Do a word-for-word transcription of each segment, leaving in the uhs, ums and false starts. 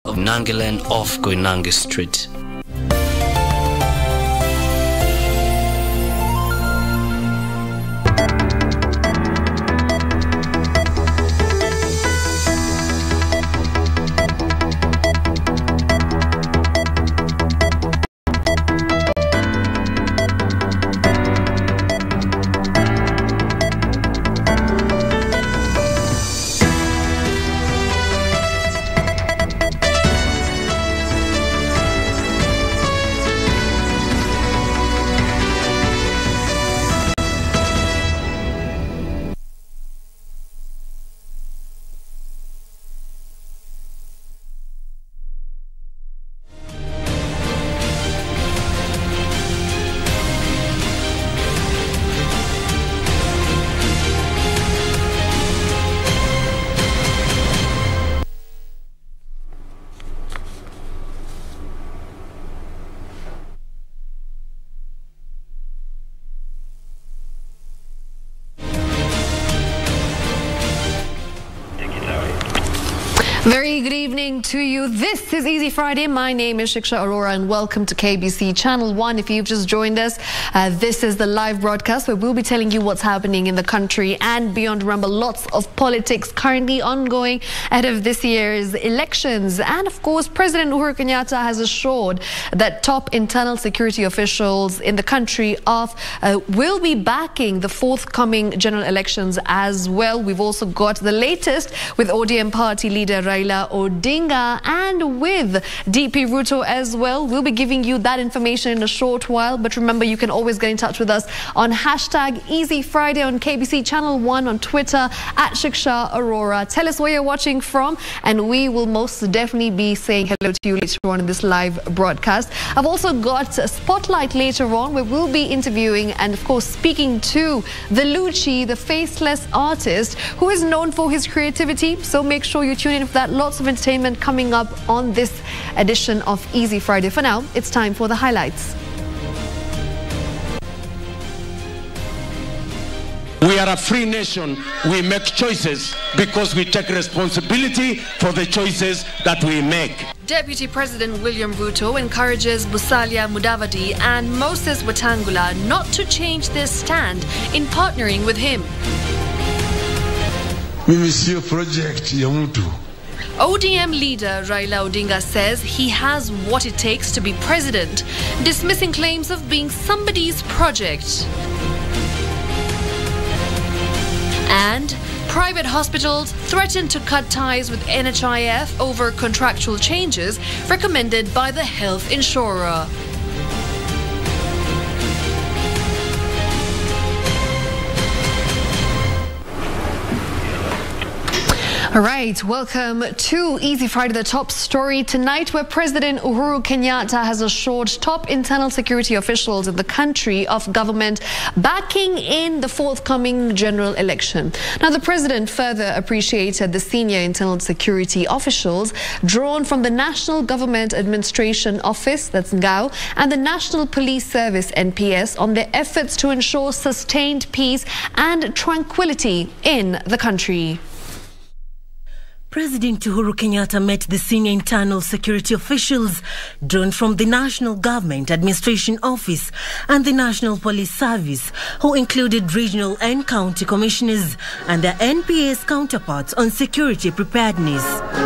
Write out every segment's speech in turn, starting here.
of Nangilan off Koinange Street. Very good evening to you. This is Easy Friday. My name is Shiksha Arora and welcome to K B C Channel one. If you've just joined us, uh, this is the live broadcast where we'll be telling you what's happening in the country and beyond. Remember, lots of politics currently ongoing ahead of this year's elections. And of course, President Uhuru Kenyatta has assured that top internal security officials in the country of uh, will be backing the forthcoming general elections as well. We've also got the latest with O D M party leader Raila Odinga and with D P Ruto as well. We'll be giving you that information in a short while. But remember, you can always get in touch with us on hashtag Easy Friday on K B C Channel one, on Twitter at Shiksha Arora. Tell us where you're watching from and we will most definitely be saying hello to you later on in this live broadcast. I've also got a spotlight later on where we'll be interviewing and of course speaking to the Lucci, the faceless artist who is known for his creativity. So make sure you tune in for that. Lots of entertainment coming up on this edition of Easy Friday. For now, it's time for the highlights. We are a free nation. We make choices because we take responsibility for the choices that we make. Deputy President William Ruto encourages Musalia Mudavadi and Moses Wetangula not to change their stand in partnering with him. Mimi sio project ya mtu. O D M leader Raila Odinga says he has what it takes to be president, dismissing claims of being somebody's project. And private hospitals threaten to cut ties with N H I F over contractual changes recommended by the health insurer. All right, welcome to Easy Friday, the top story tonight, where President Uhuru Kenyatta has assured top internal security officials in the country of government backing in the forthcoming general election. Now, the president further appreciated the senior internal security officials drawn from the National Government Administration Office, that's N G A O, and the National Police Service, N P S, on their efforts to ensure sustained peace and tranquility in the country. President Uhuru Kenyatta met the senior internal security officials drawn from the National Government Administration Office and the National Police Service, who included regional and county commissioners and their N P S counterparts on security preparedness.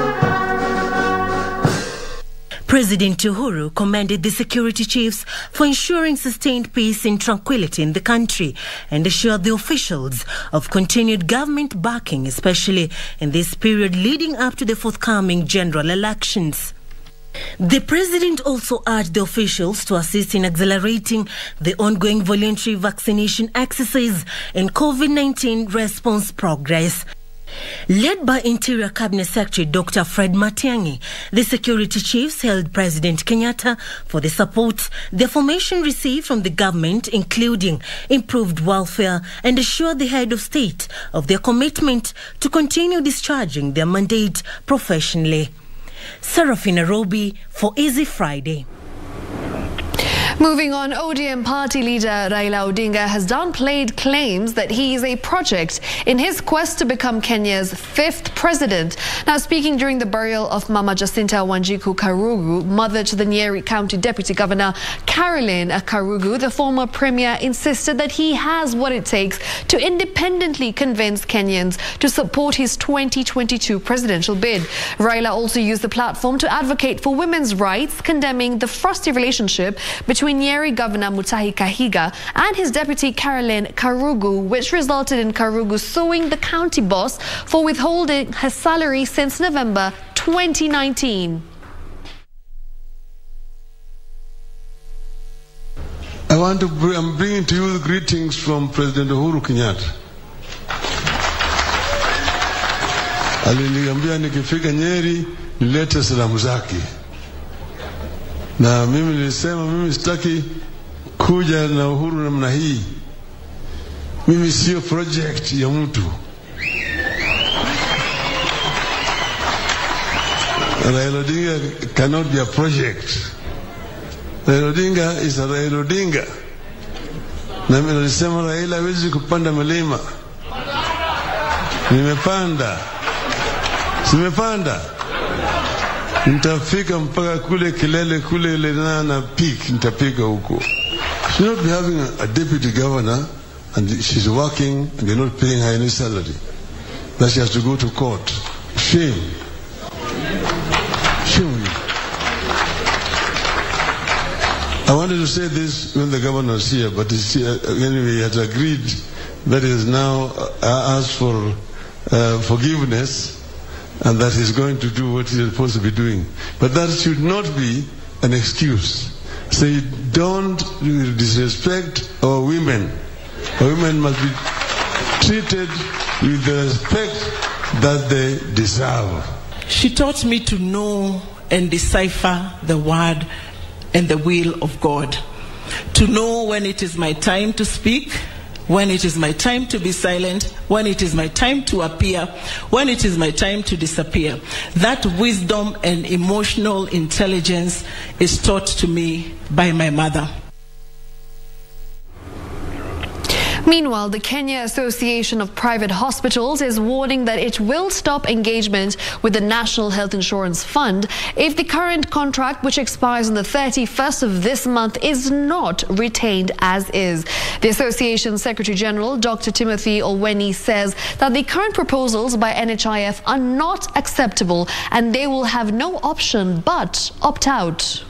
President Uhuru commended the security chiefs for ensuring sustained peace and tranquility in the country and assured the officials of continued government backing, especially in this period leading up to the forthcoming general elections. The president also urged the officials to assist in accelerating the ongoing voluntary vaccination exercise and COVID nineteen response progress. Led by Interior Cabinet Secretary Doctor Fred Matiang'i, the security chiefs hailed President Kenyatta for the support their formation received from the government, including improved welfare, and assured the head of state of their commitment to continue discharging their mandate professionally. Serafina Robi for Easy Friday. Moving on, O D M party leader Raila Odinga has downplayed claims that he is a project in his quest to become Kenya's fifth president. Now, speaking during the burial of Mama Jacinta Wanjiku Karugu, mother to the Nyeri County Deputy Governor Caroline Karugu, the former premier insisted that he has what it takes to independently convince Kenyans to support his twenty twenty-two presidential bid. Raila also used the platform to advocate for women's rights, condemning the frosty relationship between Nyeri Governor Mutahi Kahiga and his deputy Caroline Karugu, which resulted in Karugu suing the county boss for withholding her salary since November twenty nineteen. I want to bring, I'm bringing to you the greetings from President Uhuru Kenyatta. Aliniambia nikifika Nyeri nilete salamu zake. Na mimi nilisema mimi sitaki kuja na Uhuru namna hii. Mimi sio project ya mtu. Raila Odinga cannot be a project. Raila Odinga is a Raila Odinga. Na mimi nilisema Raila hawezi kupanda milima. Nimepanda. Simepanda. Nitafika mpaka kule kilele kule Lenana na peak nitafika huko. She not be having a, a deputy governor and she's working and they're not paying her any salary. That she has to go to court. Shame. Shame. I wanted to say this when the governor was here, but it's, uh, anyway, he has agreed that he has now uh, asked for uh, forgiveness and that he's going to do what he's supposed to be doing. But that should not be an excuse. Say, don't disrespect our women. Our women must be treated with the respect that they deserve. She taught me to know and decipher the word and the will of God. To know when it is my time to speak, when it is my time to be silent, when it is my time to appear, when it is my time to disappear. That wisdom and emotional intelligence is taught to me by my mother. Meanwhile, the Kenya Association of Private Hospitals is warning that it will stop engagement with the National Health Insurance Fund if the current contract, which expires on the thirty-first of this month, is not retained as is. The Association Secretary General, Doctor Timothy Olweni, says that the current proposals by N H I F are not acceptable and they will have no option but opt out.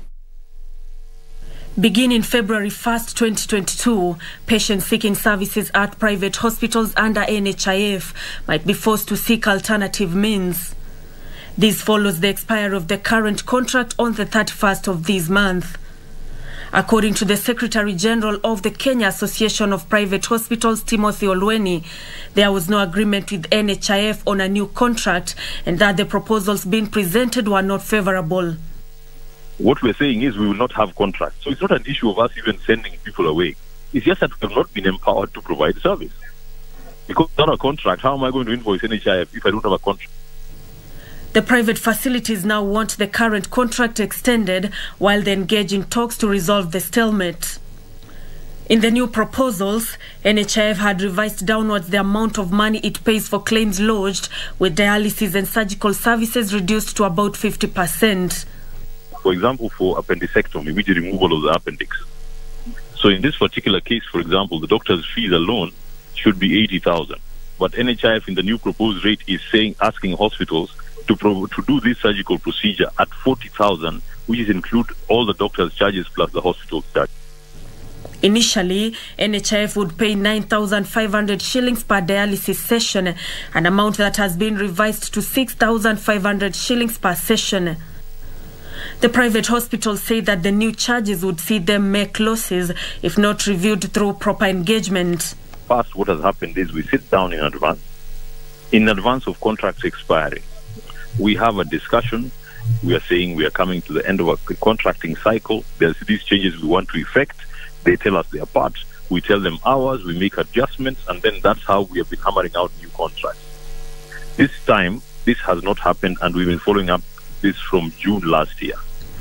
Beginning February first, twenty twenty-two, patients seeking services at private hospitals under N H I F might be forced to seek alternative means. This follows the expiry of the current contract on the thirty-first of this month. According to the Secretary General of the Kenya Association of Private Hospitals, Timothy Olweni, there was no agreement with N H I F on a new contract and that the proposals being presented were not favorable. What we're saying is we will not have contracts. So it's not an issue of us even sending people away. It's just that we have not been empowered to provide service. Because without a contract, how am I going to invoice N H I F if I don't have a contract? The private facilities now want the current contract extended while they engage in talks to resolve the stalemate. In the new proposals, N H I F had revised downwards the amount of money it pays for claims lodged, with dialysis and surgical services reduced to about fifty percent. For example, for appendectomy, which is removal of the appendix. So in this particular case, for example, the doctor's fees alone should be eighty thousand. But N H I F in the new proposed rate is saying, asking hospitals to pro to do this surgical procedure at forty thousand, which is include all the doctor's charges plus the hospital's charge. Initially, N H I F would pay nine thousand five hundred shillings per dialysis session, an amount that has been revised to six thousand five hundred shillings per session. The private hospitals say that the new charges would see them make losses if not reviewed through proper engagement. First, what has happened is we sit down in advance, in advance of contracts expiring. We have a discussion. We are saying we are coming to the end of a contracting cycle. There's these changes we want to effect. They tell us their part. We tell them ours. We make adjustments, and then that's how we have been hammering out new contracts. This time, this has not happened, and we've been following up this from June last year.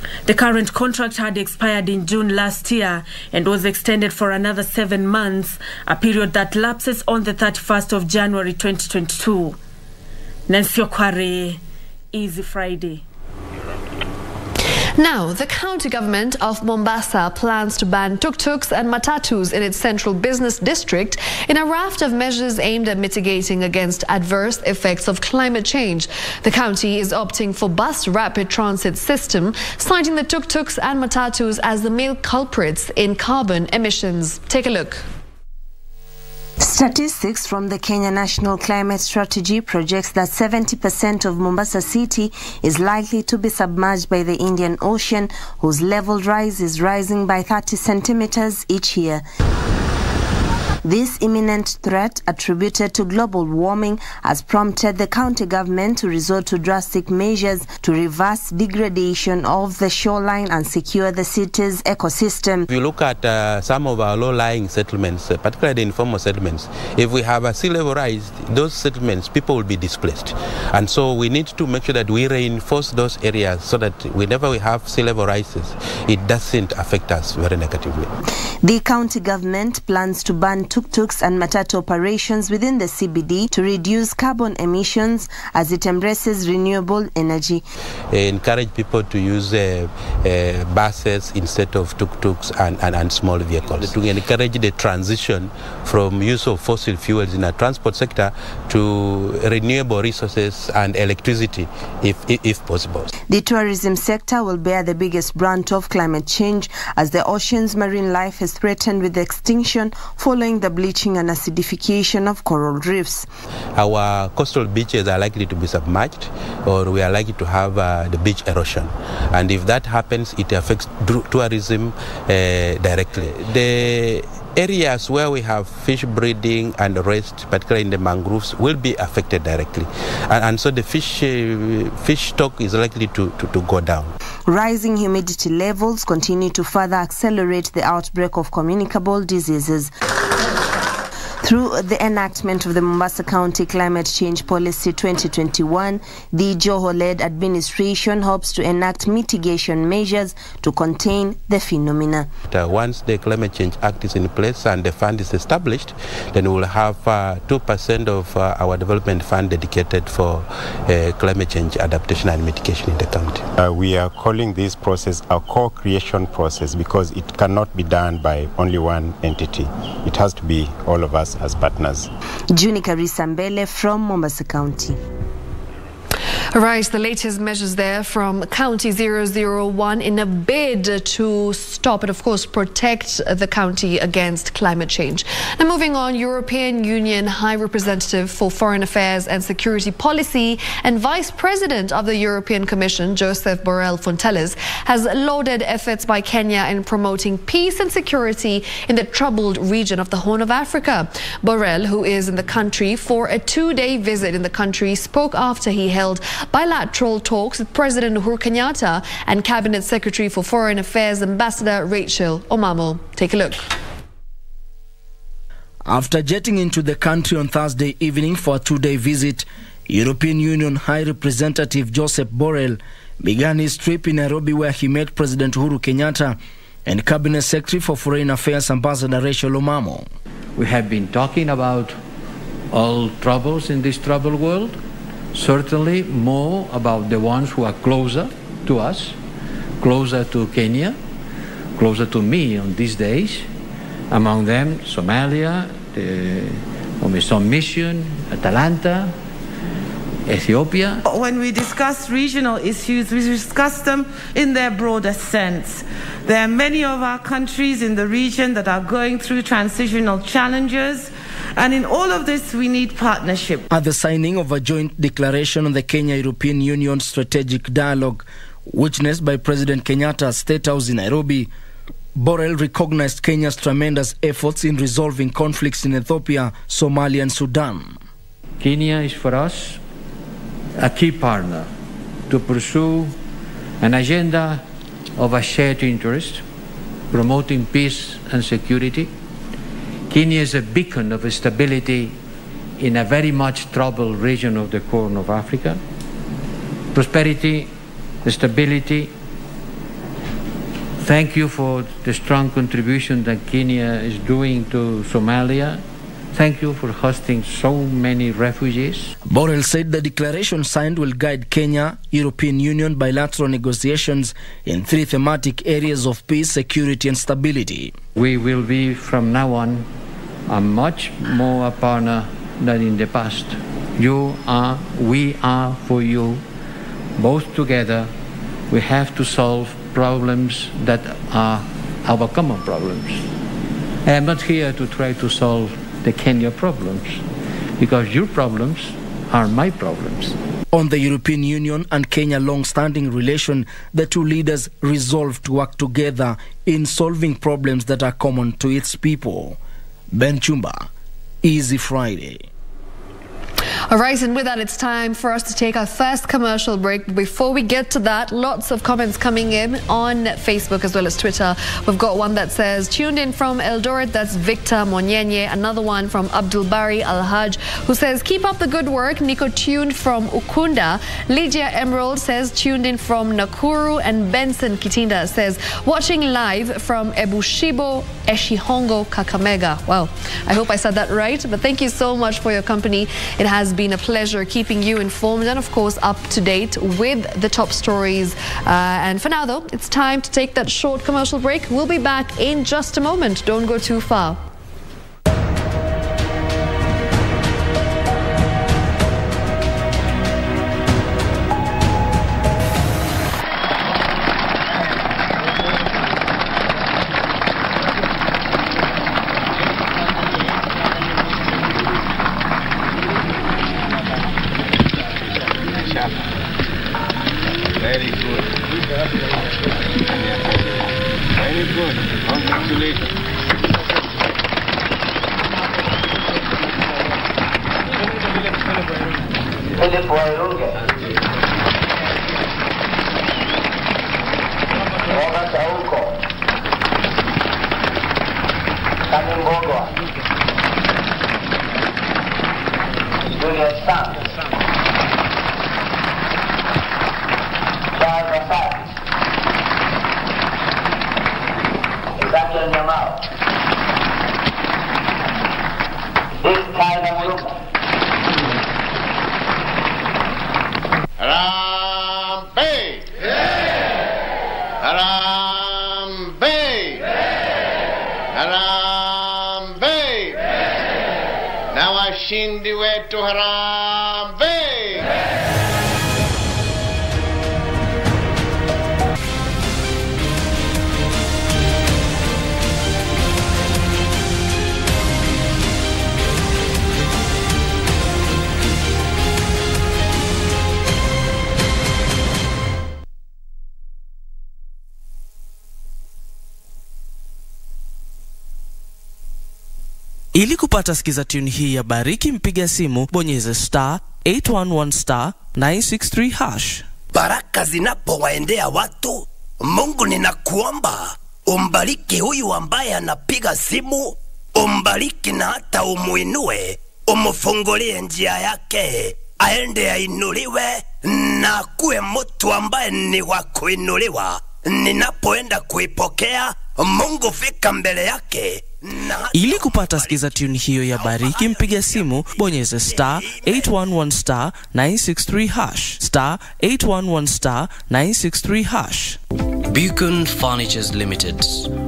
The current contract had expired in June last year and was extended for another seven months, a period that lapses on the thirty-first of January twenty twenty-two. Nancy Okware, Easy Friday. Now, the county government of Mombasa plans to ban tuk-tuks and matatus in its central business district in a raft of measures aimed at mitigating against adverse effects of climate change. The county is opting for bus rapid transit system, citing the tuk-tuks and matatus as the main culprits in carbon emissions. Take a look. Statistics from the Kenya National Climate Strategy projects that seventy percent of Mombasa City is likely to be submerged by the Indian Ocean, whose level rise is rising by thirty centimeters each year. This imminent threat, attributed to global warming, has prompted the county government to resort to drastic measures to reverse degradation of the shoreline and secure the city's ecosystem. If you look at uh, some of our low-lying settlements, uh, particularly informal settlements, if we have a sea level rise, those settlements, people will be displaced. And so we need to make sure that we reinforce those areas so that whenever we have sea level rises, it doesn't affect us very negatively. The county government plans to ban tuk-tuks and matatu operations within the C B D to reduce carbon emissions as it embraces renewable energy. Uh, encourage people to use uh, uh, buses instead of tuk-tuks and, and, and small vehicles. To encourage the transition from use of fossil fuels in our transport sector to renewable resources and electricity if, if, if possible. The tourism sector will bear the biggest brunt of climate change as the ocean's marine life is threatened with extinction following the bleaching and acidification of coral reefs. Our coastal beaches are likely to be submerged, or we are likely to have uh, the beach erosion. And if that happens, it affects tourism uh, directly. The areas where we have fish breeding and rest, particularly in the mangroves, will be affected directly. And, and so the fish uh, fish stock is likely to, to, to go down. Rising humidity levels continue to further accelerate the outbreak of communicable diseases. Through the enactment of the Mombasa County Climate Change Policy twenty twenty-one, the Joho-led administration hopes to enact mitigation measures to contain the phenomena. Uh, once the Climate Change Act is in place and the fund is established, then we will have uh, two percent of uh, our development fund dedicated for uh, climate change adaptation and mitigation in the county. Uh, we are calling this process a co-creation process because it cannot be done by only one entity. It has to be all of us as partners. Juni Karisambele from Mombasa County. Right, the latest measures there from County zero zero one in a bid to stop and, of course, protect the county against climate change. Now, moving on, European Union High Representative for Foreign Affairs and Security Policy and Vice President of the European Commission, Josep Borrell Fontelles, has lauded efforts by Kenya in promoting peace and security in the troubled region of the Horn of Africa. Borrell, who is in the country for a two-day visit in the country, spoke after he held bilateral talks with President Uhuru Kenyatta and Cabinet Secretary for Foreign Affairs Ambassador Rachel Omamo. Take a look. After jetting into the country on Thursday evening for a two-day visit, European Union High Representative Josep Borrell began his trip in Nairobi, where he met President Uhuru Kenyatta and Cabinet Secretary for Foreign Affairs Ambassador Rachel Omamo. We have been talking about all troubles in this troubled world. Certainly more about the ones who are closer to us, closer to Kenya, closer to me on these days. Among them, Somalia, the Some Mission, Atalanta, Ethiopia. When we discuss regional issues, we discuss them in their broader sense. There are many of our countries in the region that are going through transitional challenges. And in all of this, we need partnership. At the signing of a joint declaration on the Kenya-European Union Strategic Dialogue, witnessed by President Kenyatta's State House in Nairobi, Borrell recognized Kenya's tremendous efforts in resolving conflicts in Ethiopia, Somalia and Sudan. Kenya is for us a key partner to pursue an agenda of a shared interest, promoting peace and security. Kenya is a beacon of stability in a very much troubled region of the Horn of Africa. Prosperity, stability, Thank you for the strong contribution that Kenya is doing to Somalia. Thank you for hosting so many refugees. Borrell said the declaration signed will guide Kenya, European Union bilateral negotiations in three thematic areas of peace, security and stability. We will be from now on a much more a partner than in the past. You are, we are for you. Both together, we have to solve problems that are our common problems. I am not here to try to solve the Kenya problems, because your problems are my problems. On the European Union and Kenya long-standing relation, the two leaders resolved to work together in solving problems that are common to its people. Ben Chumba, Easy Friday. All right, and with that, it's time for us to take our first commercial break. Before we get to that, lots of comments coming in on Facebook as well as Twitter. We've got one that says, tuned in from Eldoret, that's Victor Monyenye. Another one from Abdul Bari Al-Haj, who says, keep up the good work. Nico tuned from Ukunda. Lydia Emerald says, tuned in from Nakuru. And Benson Kitinda says, watching live from Ebushibo, Eshihongo, Kakamega. Wow, I hope I said that right. But thank you so much for your company. It has been a pleasure keeping you informed and, of course, up to date with the top stories. Uh, and for now, though, it's time to take that short commercial break. We'll be back in just a moment. Don't go too far. Very good. Very good. Congratulations. Philip Wairunge. Robert Auko. Kanimbogwa. Julius Sam. Daniel Nyamao. This time of Luka. Harambe! Harambe! Harambe! Na washindi wetu harambe! Ili kupata sikiza tune hii ya Bariki, mpiga simu bonyeza star eight one one star nine six three hash. Baraka zinapowaendea watu, Mungu ninakuomba umbariki huyu ambaye anapiga simu, umbariki na hata umuinue, umufungulie njia yake, aende ainuliwe na kuwe mtu ambaye ni wa kuinuliwa. Ninapoenda kuipokea, Mungu fika mbele yake. Ili kupata sikiza tune hiyo ya Bariki, mpiga simu bonyeza star eight one one star nine six three hash, star eight one one star nine six three hash. Beacon Furnitures Limited.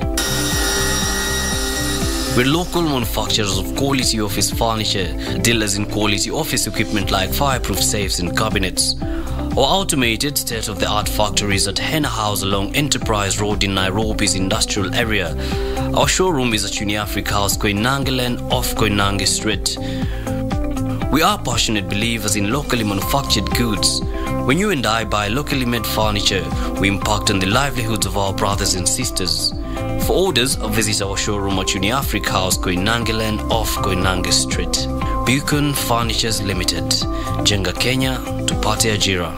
We're local manufacturers of quality office furniture, dealers in quality office equipment like fireproof safes and cabinets. Our automated state-of-the-art factories at Henna House along Enterprise Road in Nairobi's industrial area. Our showroom is at Uniafrica House, Koinange off Koinange Street. We are passionate believers in locally manufactured goods. When you and I buy locally made furniture, we impact on the livelihoods of our brothers and sisters. For orders, visit our showroom at Uniafrica House, Koinange off Koinange Street. Beacon Furnitures Limited. Jenga Kenya, tupate ajira.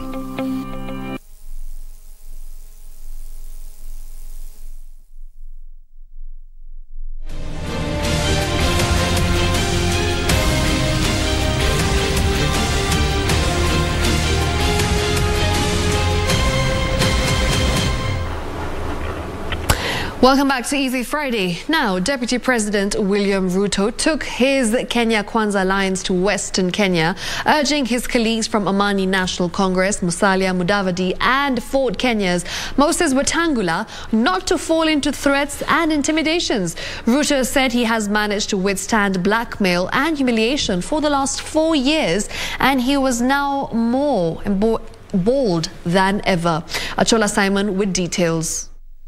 Welcome back to Easy Friday. Now, Deputy President William Ruto took his Kenya Kwanza Alliance to Western Kenya, urging his colleagues from Amani National Congress, Musalia Mudavadi and Ford Kenya's Moses Wetangula not to fall into threats and intimidations. Ruto said he has managed to withstand blackmail and humiliation for the last four years and he was now more bold than ever. Achola Simon with details.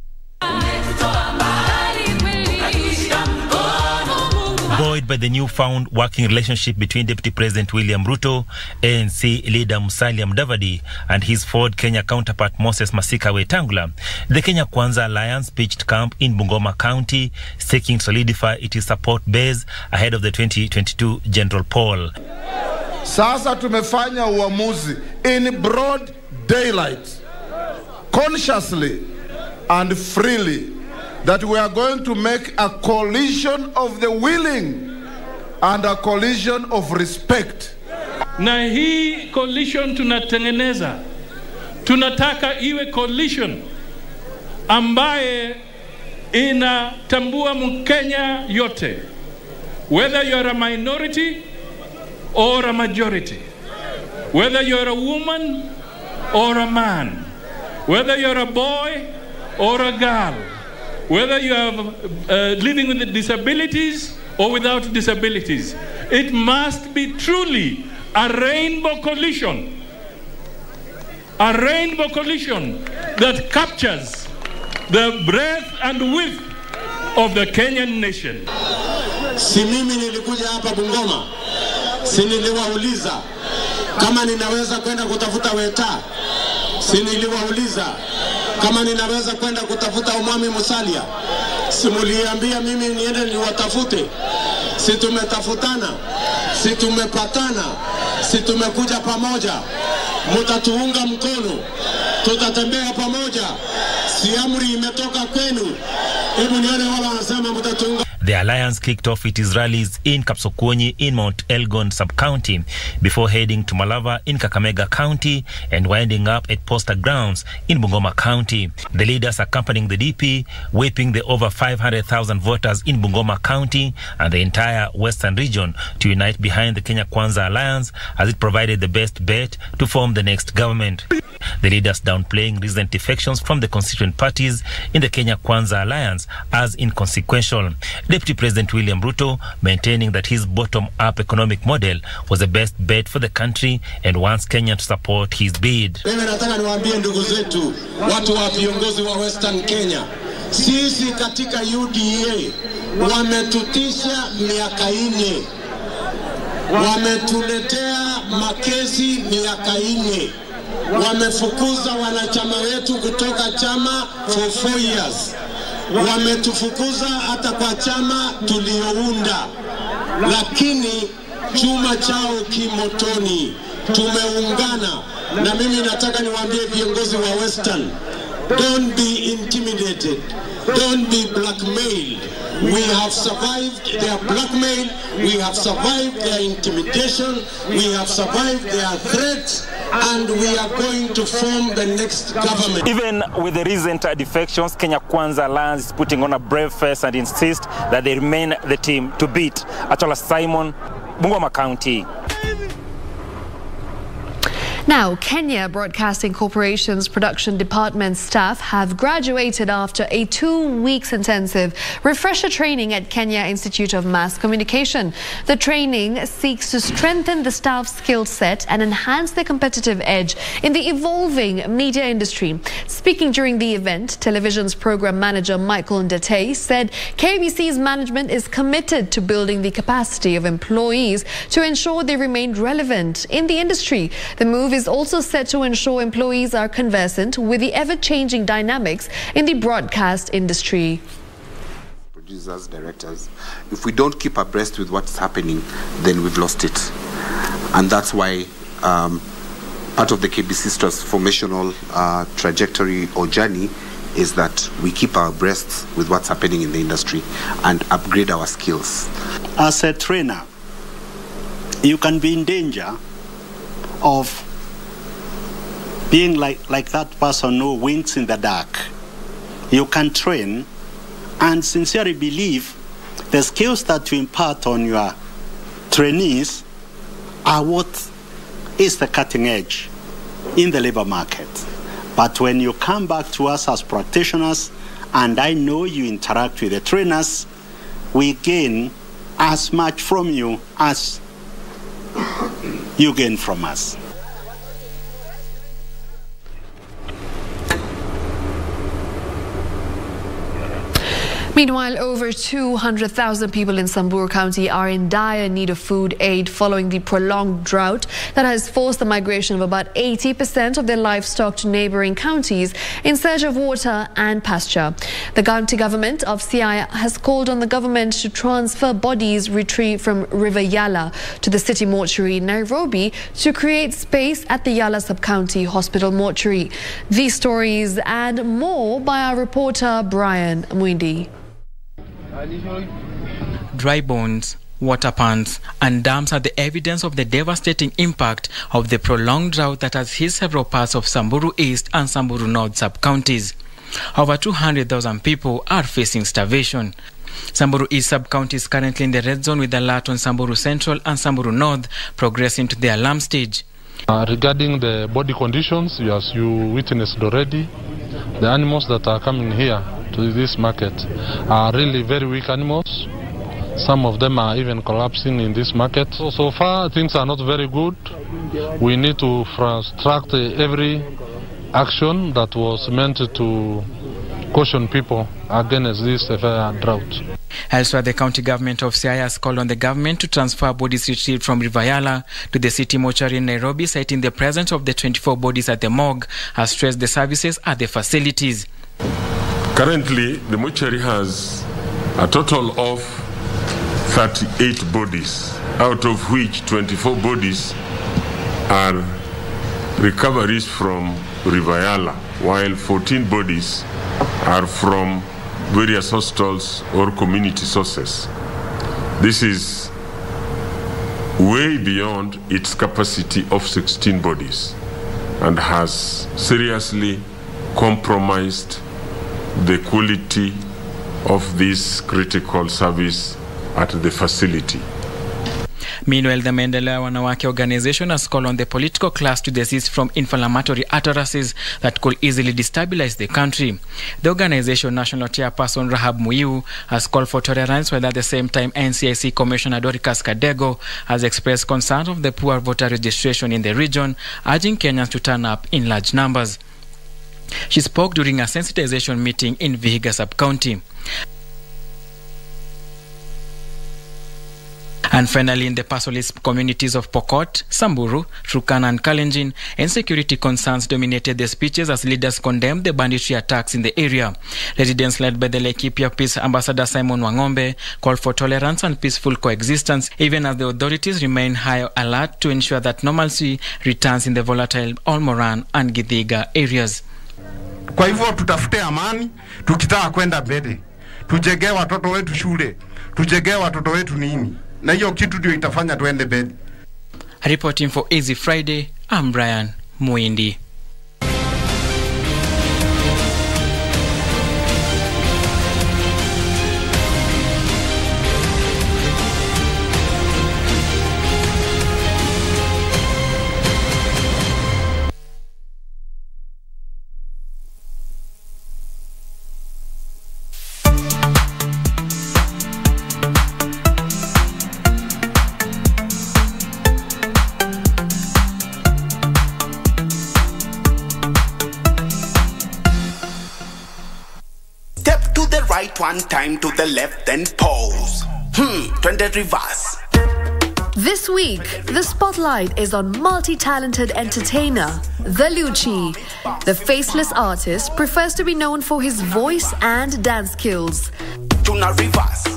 Buoyed by the newfound working relationship between Deputy President William Ruto, A N C leader Musalia Mudavadi and his Ford Kenya counterpart Moses Masika Wetangula, the Kenya Kwanza Alliance pitched camp in Bungoma County, seeking to solidify its support base ahead of the twenty twenty-two general poll. Sasa tumefanya uamuzi in broad daylight, consciously and freely, that we are going to make a coalition of the willing and a coalition of respect. Na hii coalition tunatengeneza, tunataka iwe coalition ambaye inatambua Mkenya yote, whether you're a minority or a majority, whether you're a woman or a man, whether you're a boy or a girl, whether you are uh, living with disabilities or without disabilities. It must be truly a rainbow coalition. A rainbow coalition that captures the breadth and width of the Kenyan nation. Si mimi nilikuja hapa Bungoma, si niliwauliza kama ninaweza kwenda kutafuta Weta, si niliwauliza kama ninaweza kwenda kutafuta Umami Musalia, simuliambia mimi niende niwatafute. Si tumetafutana, si tumepatana, si tumekuja pamoja, mutatuunga mkono, tutatembea pamoja, si amri imetoka kwenu. Hebu nione wala wanasema mutatuunga. The alliance kicked off its rallies in Kapsokoni in Mount Elgon sub-county before heading to Malava in Kakamega County and winding up at Posta Grounds in Bungoma County. The leaders accompanying the D P, whipping the over five hundred thousand voters in Bungoma County and the entire western region to unite behind the Kenya Kwanza Alliance as it provided the best bet to form the next government. The leaders downplaying recent defections from the constituent parties in the Kenya Kwanza Alliance as inconsequential. Deputy President William Ruto maintaining that his bottom-up economic model was the best bet for the country and wants Kenya to support his bid. Mimi nataka niwaambie ndugu zetu, watu wa viongozi wa Western Kenya, sisi katika U D A wametutisha miaka nne, wametuletea makesi miaka nne, wamefukuza wanachama wetu kutoka chama for four years. Wametufukuza hata kwa chama tuliounda, lakini chuma chao kimotoni, tumeungana. Na mimi nataka niwaambie viongozi wa Western, don't be intimidated, don't be blackmailed. We have survived their blackmail, we have survived their intimidation, we have survived their threats, and we are going to form the next government. Even with the recent defections, Kenya Kwanza Alliance is putting on a brave face and insist that they remain the team to beat. Achola Simon, Bungoma County. Now, Kenya Broadcasting Corporation's production department staff have graduated after a two weeks intensive refresher training at Kenya Institute of Mass Communication. The training seeks to strengthen the staff's skill set and enhance their competitive edge in the evolving media industry. Speaking during the event, television's program manager Michael Ndete said K B C's management is committed to building the capacity of employees to ensure they remain relevant in the industry. The move is also set to ensure employees are conversant with the ever-changing dynamics in the broadcast industry. Producers, directors, if we don't keep abreast with what's happening, then we've lost it. And that's why um, part of the K B C's transformational uh, trajectory or journey is that we keep our abreast with what's happening in the industry and upgrade our skills. As a trainer, you can be in danger of being like, like that person who winks in the dark. You can train, and sincerely believe the skills that you impart on your trainees are what is the cutting edge in the labor market. But when you come back to us as practitioners, and I know you interact with the trainers, we gain as much from you as you gain from us. Meanwhile, over two hundred thousand people in Samburu County are in dire need of food aid following the prolonged drought that has forced the migration of about eighty percent of their livestock to neighbouring counties in search of water and pasture. The county government of Siaya has called on the government to transfer bodies retrieved from River Yala to the city mortuary in Nairobi to create space at the Yala Sub-County Hospital mortuary. These stories and more by our reporter Brian Mwindi. Dry bones, water pans and dams are the evidence of the devastating impact of the prolonged drought that has hit several parts of Samburu East and Samburu North sub-counties. Over two hundred thousand people are facing starvation. Samburu East sub-county is currently in the red zone with alert on Samburu Central and Samburu North progressing to the alarm stage. Uh, regarding the body conditions, as you witnessed already, the animals that are coming here to this market are really very weak animals. Some of them are even collapsing in this market. So, so far, things are not very good. We need to frustrate every action that was meant to caution people against this severe drought. Elsewhere, the county government of Siaya has called on the government to transfer bodies retrieved from River Yala to the city mortuary in Nairobi, citing the presence of the twenty-four bodies at the morgue has stressed the services at the facilities. Currently, the mortuary has a total of thirty-eight bodies, out of which twenty-four bodies are recoveries from River Yala, while fourteen bodies are from various hostels or community sources. This is way beyond its capacity of sixteen bodies and has seriously compromised the quality of this critical service at the facility. Meanwhile, the Maendeleo Wanawake organization has called on the political class to desist from inflammatory utterances that could easily destabilize the country. The organization national chairperson Rahab Muiu has called for tolerance, while at the same time N C I C Commissioner Doricas Kadego has expressed concern of the poor voter registration in the region, urging Kenyans to turn up in large numbers. She spoke during a sensitization meeting in Vihiga Sub-County. And finally, in the pastoralist communities of Pokot, Samburu, Turkana and Kalenjin, insecurity concerns dominated the speeches as leaders condemned the banditry attacks in the area. Residents led by the Laikipia Peace Ambassador Simon Wangombe called for tolerance and peaceful coexistence, even as the authorities remain high alert to ensure that normalcy returns in the volatile Olmoran and Githiga areas. Kwa hivyo tutafute amani, tukitaka kwenda mbele. Tujengee watoto wetu shule, tujengee watoto wetu nini? Na hiyo kitu ndio itafanya tuende mbele. Reporting for Easy Friday, I'm Brian Muindi. One time to the left, then pause. Hmm, twenty reverse. This week, the spotlight is on multi-talented entertainer, The Lucci. The faceless artist prefers to be known for his voice and dance skills. Tuna reverse.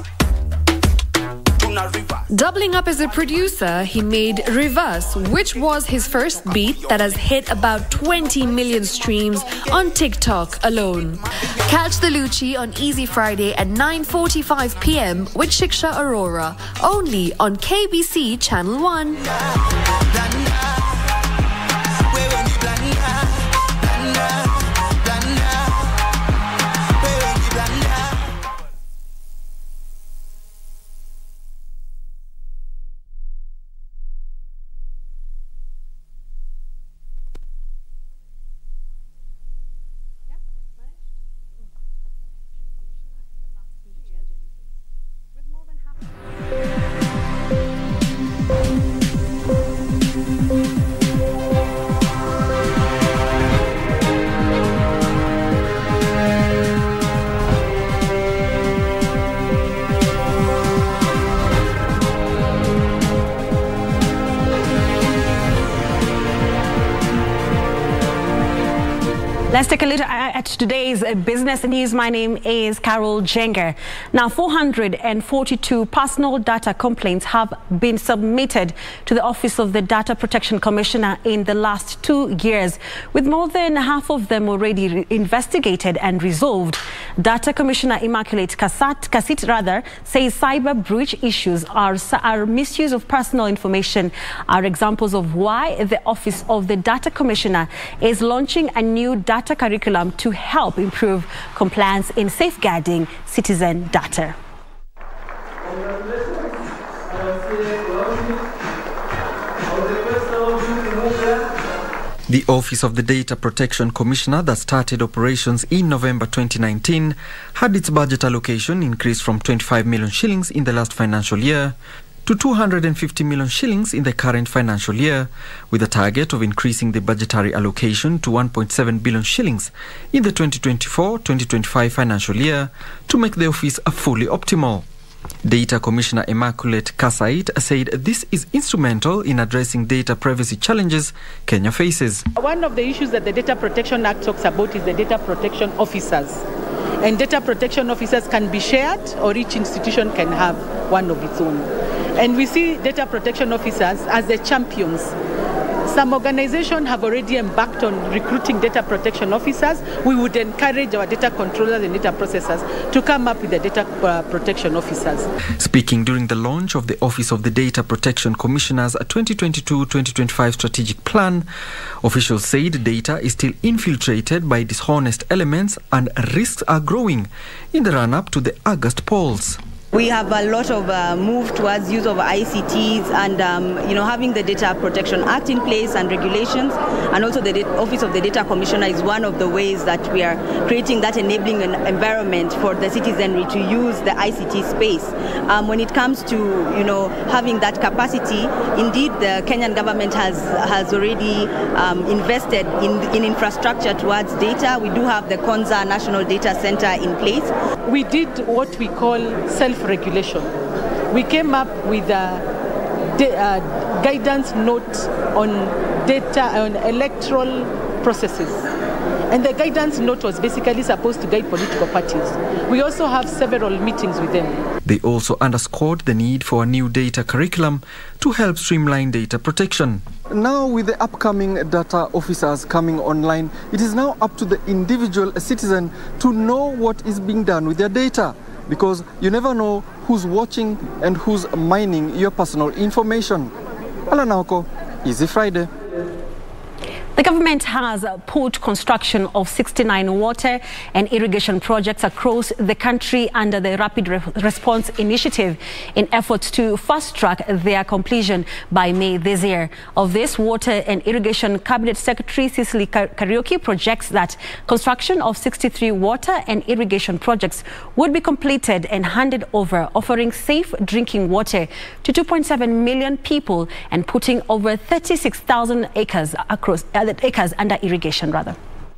Doubling up as a producer, he made Reverse, which was his first beat that has hit about twenty million streams on TikTok alone. Catch The Lucci on Easy Friday at nine forty-five p m with Shiksha Arora, only on K B C Channel one. Let's take a look at today's business news. My name is Carol Jenger. Now, four hundred forty-two personal data complaints have been submitted to the Office of the Data Protection Commissioner in the last two years, with more than half of them already investigated and resolved. Data Commissioner Immaculate Kasat, Kasit rather, says cyber breach issues are, are misuse of personal information are examples of why the Office of the Data Commissioner is launching a new data Data curriculum to help improve compliance in safeguarding citizen data. The Office of the Data Protection Commissioner that started operations in November twenty nineteen had its budget allocation increased from twenty-five million shillings in the last financial year to two hundred fifty million shillings in the current financial year, with a target of increasing the budgetary allocation to one point seven billion shillings in the twenty twenty-four twenty twenty-five financial year to make the office fully optimal. Data Commissioner Immaculate Kasait said this is instrumental in addressing data privacy challenges Kenya faces. One of the issues that the Data Protection Act talks about is the data protection officers. And data protection officers can be shared, or each institution can have one of its own. And we see data protection officers as the champions. Some organizations have already embarked on recruiting data protection officers. We would encourage our data controllers and data processors to come up with the data uh, protection officers. Speaking during the launch of the Office of the Data Protection Commissioner's twenty twenty-two twenty twenty-five strategic plan, officials said data is still infiltrated by dishonest elements and risks are growing in the run-up to the August polls. We have a lot of uh, move towards use of I C Ts and, um, you know, having the Data Protection Act in place and regulations, and also the Office of the Data Commissioner is one of the ways that we are creating that enabling environment for the citizenry to use the I C T space. Um, when it comes to, you know, having that capacity, indeed the Kenyan government has has already um, invested in, in infrastructure towards data. We do have the Konza National Data Center in place. We did what we call self-regulation. We came up with a, a guidance note on data, on electoral processes. And the guidance note was basically supposed to guide political parties. We also have several meetings with them. They also underscored the need for a new data curriculum to help streamline data protection. Now, with the upcoming data officers coming online, it is now up to the individual citizen to know what is being done with their data, because you never know who's watching and who's mining your personal information. Alana Oko, Easy Friday. The government has put construction of sixty-nine water and irrigation projects across the country under the Rapid Re Response Initiative in efforts to fast-track their completion by May this year. Of this, Water and Irrigation Cabinet Secretary Cecily Kariuki projects that construction of sixty-three water and irrigation projects would be completed and handed over, offering safe drinking water to two point seven million people and putting over thirty-six thousand acres across uh, acres under irrigation rather.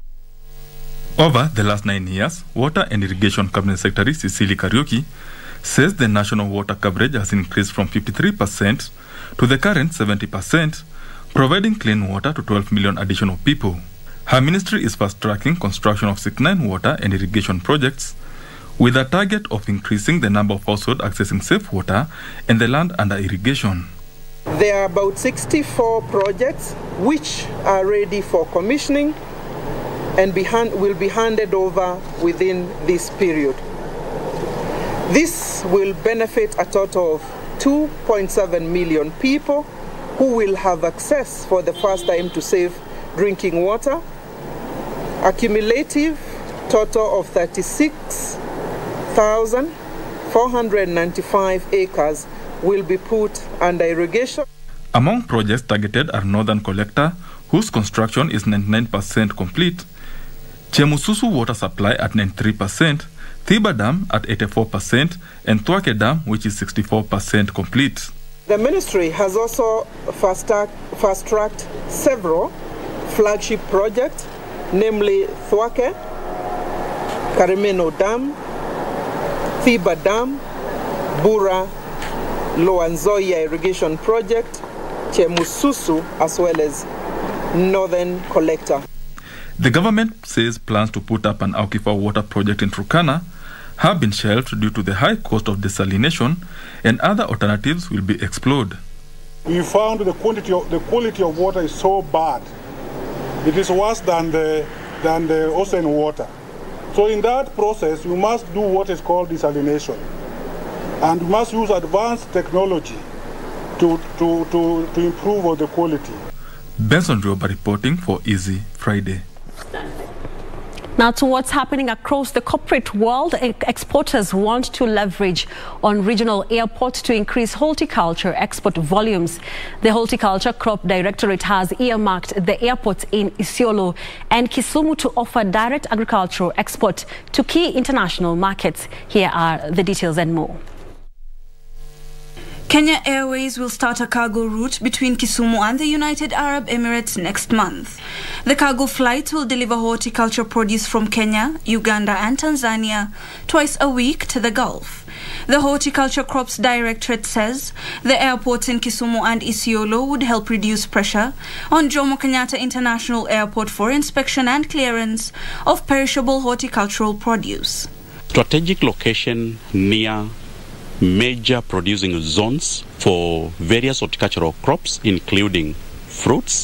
Over the last nine years, Water and Irrigation Cabinet Secretary Cecily Kariuki says the national water coverage has increased from fifty-three percent to the current seventy percent, providing clean water to twelve million additional people. Her ministry is fast-tracking construction of sixty-nine water and irrigation projects with a target of increasing the number of households accessing safe water and the land under irrigation. There are about sixty-four projects which are ready for commissioning and be hand, will be handed over within this period. This will benefit a total of two point seven million people who will have access for the first time to safe drinking water. A cumulative total of thirty-six thousand four hundred ninety-five acres will be put under irrigation. Among projects targeted are Northern Collector, whose construction is ninety-nine percent complete, Chemususu Water Supply at ninety-three percent, Thiba Dam at eighty-four percent, and Thwake Dam, which is sixty-four percent complete. The ministry has also fast-tracked several flagship projects, namely Thwake, Karimeno Dam, Thiba Dam, Bura, Loanzoia Irrigation Project, Chemususu, as well as Northern Collector. The government says plans to put up an aquifer water project in Turkana have been shelved due to the high cost of desalination, and other alternatives will be explored. We found the quantity of, the quality of water is so bad. It is worse than the, than the ocean water. So in that process, we must do what is called desalination. And we must use advanced technology to, to, to, to improve the quality. Benson Rioba reporting for Easy Friday. Now to what's happening across the corporate world. Exporters want to leverage on regional airports to increase horticulture export volumes. The Horticulture Crop Directorate has earmarked the airports in Isiolo and Kisumu to offer direct agricultural export to key international markets. Here are the details and more. Kenya Airways will start a cargo route between Kisumu and the United Arab Emirates next month. The cargo flights will deliver horticulture produce from Kenya, Uganda and Tanzania twice a week to the Gulf. The Horticulture Crops Directorate says the airports in Kisumu and Isiolo would help reduce pressure on Jomo Kenyatta International Airport for inspection and clearance of perishable horticultural produce. Strategic location near major producing zones for various horticultural crops, including fruits,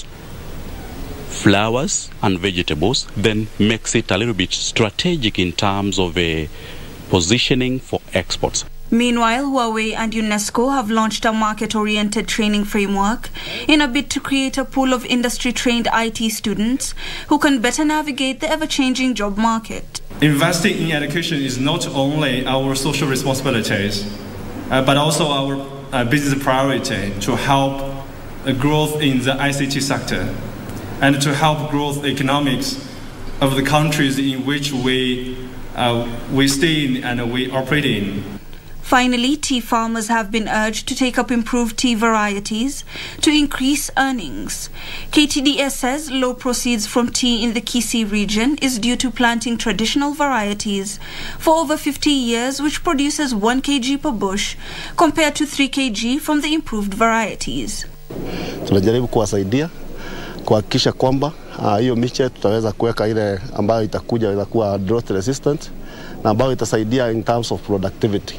flowers and vegetables, then makes it a little bit strategic in terms of a positioning for exports. Meanwhile, Huawei and UNESCO have launched a market-oriented training framework in a bid to create a pool of industry-trained I T students who can better navigate the ever-changing job market. Investing in education is not only our social responsibilities, uh, but also our uh, business priority to help uh, growth in the I C T sector and to help growth economics of the countries in which we, uh, we stay in and we operate in. Finally, tea farmers have been urged to take up improved tea varieties to increase earnings. K T D S says low proceeds from tea in the Kisii region is due to planting traditional varieties for over fifty years, which produces one kilogram per bush compared to three kilograms from the improved varieties. Tunajaribu kuwasaidia kuhakikisha kwamba hiyo miche tutaweza kuweka ile ambayo itakuja itakuwa drought resistant na ambayo itasaidia in terms of productivity.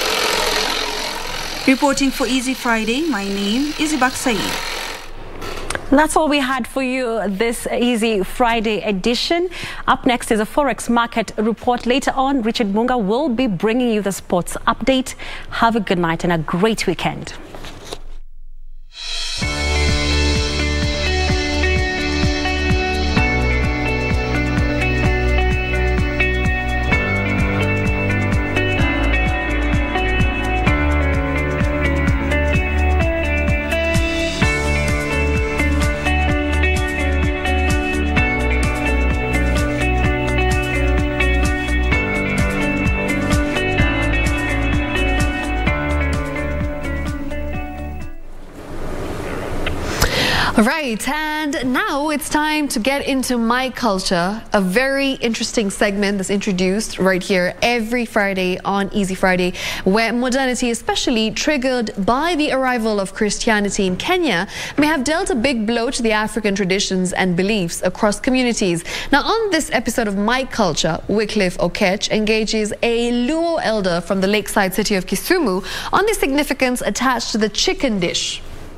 Reporting for Easy Friday, my name is Ibak Saeed. That's all we had for you this Easy Friday edition. Up next is a Forex market report. Later on, Richard Munga will be bringing you the sports update. Have a good night and a great weekend. Right, and now it's time to get into My Culture, a very interesting segment that's introduced right here every Friday on Easy Friday, where modernity, especially triggered by the arrival of Christianity in Kenya, may have dealt a big blow to the African traditions and beliefs across communities. Now, on this episode of My Culture, Wycliffe Okech engages a Luo elder from the lakeside city of Kisumu on the significance attached to the chicken dish.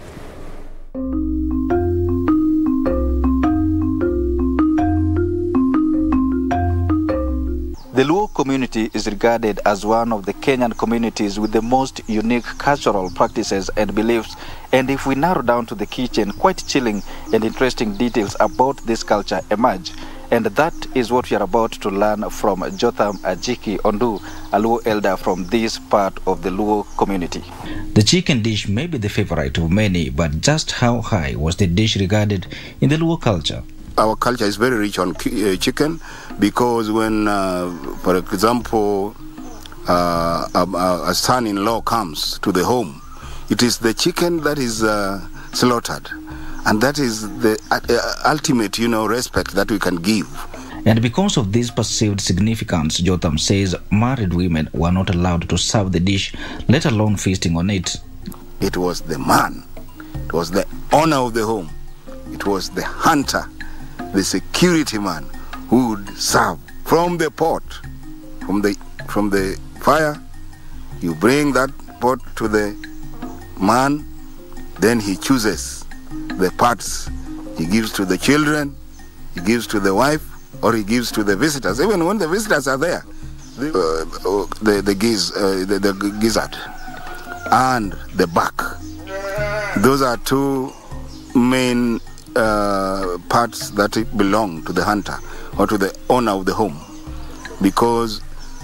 The Luo community is regarded as one of the Kenyan communities with the most unique cultural practices and beliefs. And if we narrow down to the kitchen, quite chilling and interesting details about this culture emerge. And that is what we are about to learn from Jotham Ajiki Ondu, a Luo elder from this part of the Luo community. The chicken dish may be the favorite of many, but just how high was the dish regarded in the Luo culture? Our culture is very rich on uh, chicken because when, uh, for example, uh, a, a son-in-law comes to the home, it is the chicken that is uh, slaughtered. And that is the uh, ultimate, you know, respect that we can give. And because of this perceived significance, Jotham says married women were not allowed to serve the dish, let alone feasting on it. It was the man. It was the owner of the home. It was the hunter the security man who would serve from the pot, from the from the fire. You bring that pot to the man, then he chooses the parts. He gives to the children, he gives to the wife, or he gives to the visitors. Even when the visitors are there, the uh, the, the, giz, uh, the, the gizzard and the back. Those are two main uh, parts that belong to the hunter or to the owner of the home, because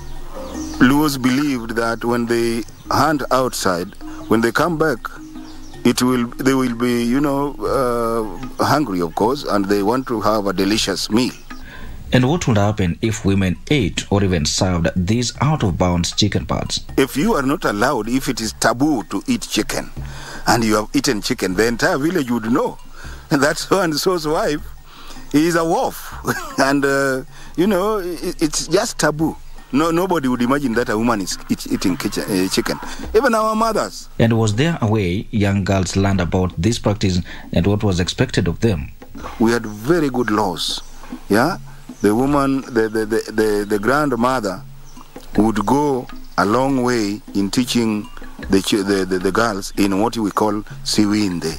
Luos believed that when they hunt outside, when they come back, it will they will be, you know, uh, hungry, of course, and they want to have a delicious meal. And what would happen if women ate or even served these out-of-bounds chicken parts? If you are not allowed, if it is taboo to eat chicken, and you have eaten chicken, the entire village would know that so-and-so's wife is a wolf. And, uh, you know, it, it's just taboo. No, nobody would imagine that a woman is eat, eating kitchen, uh, chicken. Even our mothers. And was there a way young girls learned about this practice and what was expected of them? We had very good laws, yeah? The woman, the, the, the, the, the grandmother would go a long way in teaching the, the, the, the girls in what we call siwinde.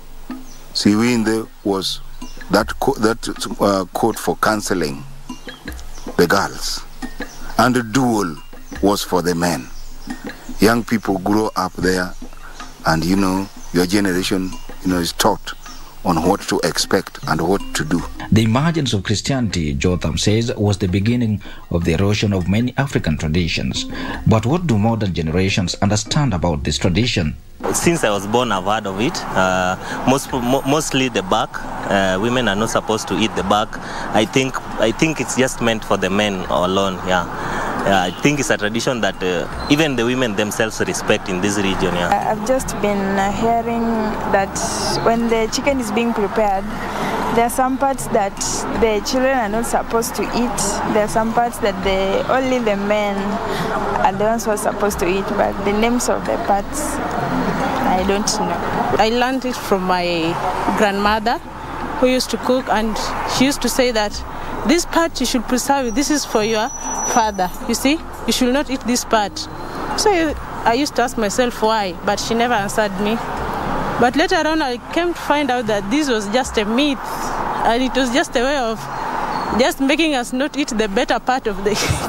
Siwinde was that, co that uh, code for counseling the girls. And the duel was for the men. Young people grow up there, and you know, your generation, you know, is taught on what to expect and what to do. The emergence of Christianity, Jotham says, was the beginning of the erosion of many African traditions. But what do modern generations understand about this tradition? Since I was born, I've heard of it. Uh, most, mo mostly the back. Uh, women are not supposed to eat the back. I think, I think it's just meant for the men alone. Yeah, uh, I think it's a tradition that uh, even the women themselves respect in this region. Yeah. I've just been uh, hearing that when the chicken is being prepared, there are some parts that the children are not supposed to eat. There are some parts that the, only the men are the ones who are supposed to eat. But the names of the parts, I don't know. I learned it from my grandmother, who used to cook, and she used to say that this part you should preserve. This is for your father. You see, you should not eat this part. So I used to ask myself why, but she never answered me. But later on, I came to find out that this was just a myth, and it was just a way of just making us not eat the better part of the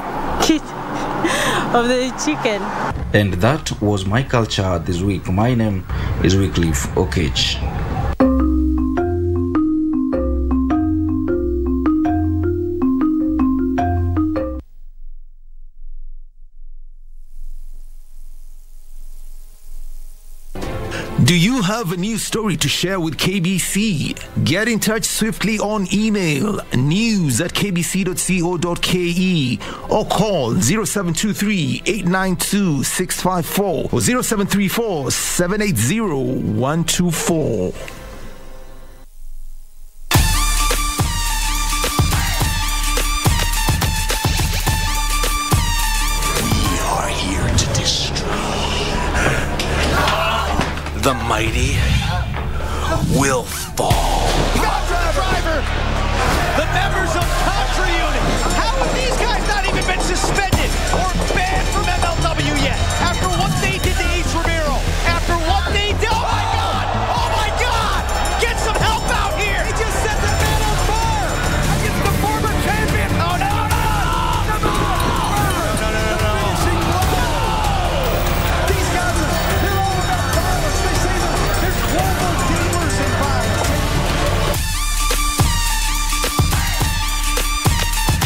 of the chicken. And that was my culture this week. My name is Wycliffe Okech. Do you have a news story to share with K B C? Get in touch swiftly on email news at k b c dot co dot k e or call zero seven two three, eight nine two, six five four or zero seven three four, seven eight zero, one two four. The mighty will fall. Contra driver! The members of Contra Unit! How have these guys not even been suspended or banned from M L W yet? After what they did to Ace Romero, after what they did... Oh my God! Oh my God! Get some help out here! He just set that man on fire against the former champion! Oh no, no, no! No, no, no, no, no, no. These guys are... They're all about violence. They say that there's global gamers in violence.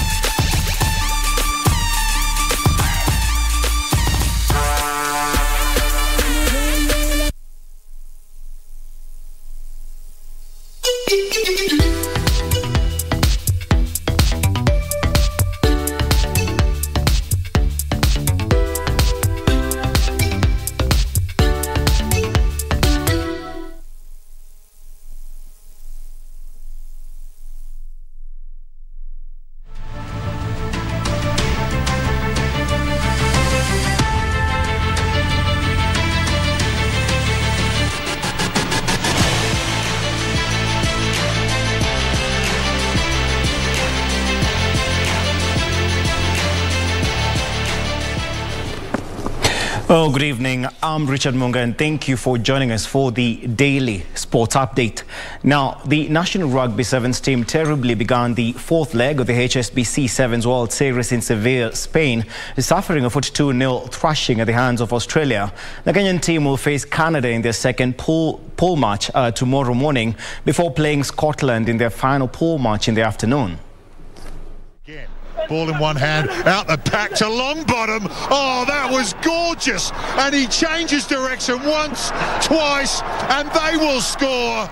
Oh, good evening. I'm Richard Munga, and thank you for joining us for the daily sports update. Now, the National Rugby Sevens team terribly began the fourth leg of the H S B C Sevens World Series in Seville, Spain, suffering a forty-two nil thrashing at the hands of Australia. The Kenyan team will face Canada in their second pool, pool match uh, tomorrow morning before playing Scotland in their final pool match in the afternoon. Ball in one hand, out the pack to Longbottom. Oh, that was gorgeous. And he changes direction once, twice, and they will score.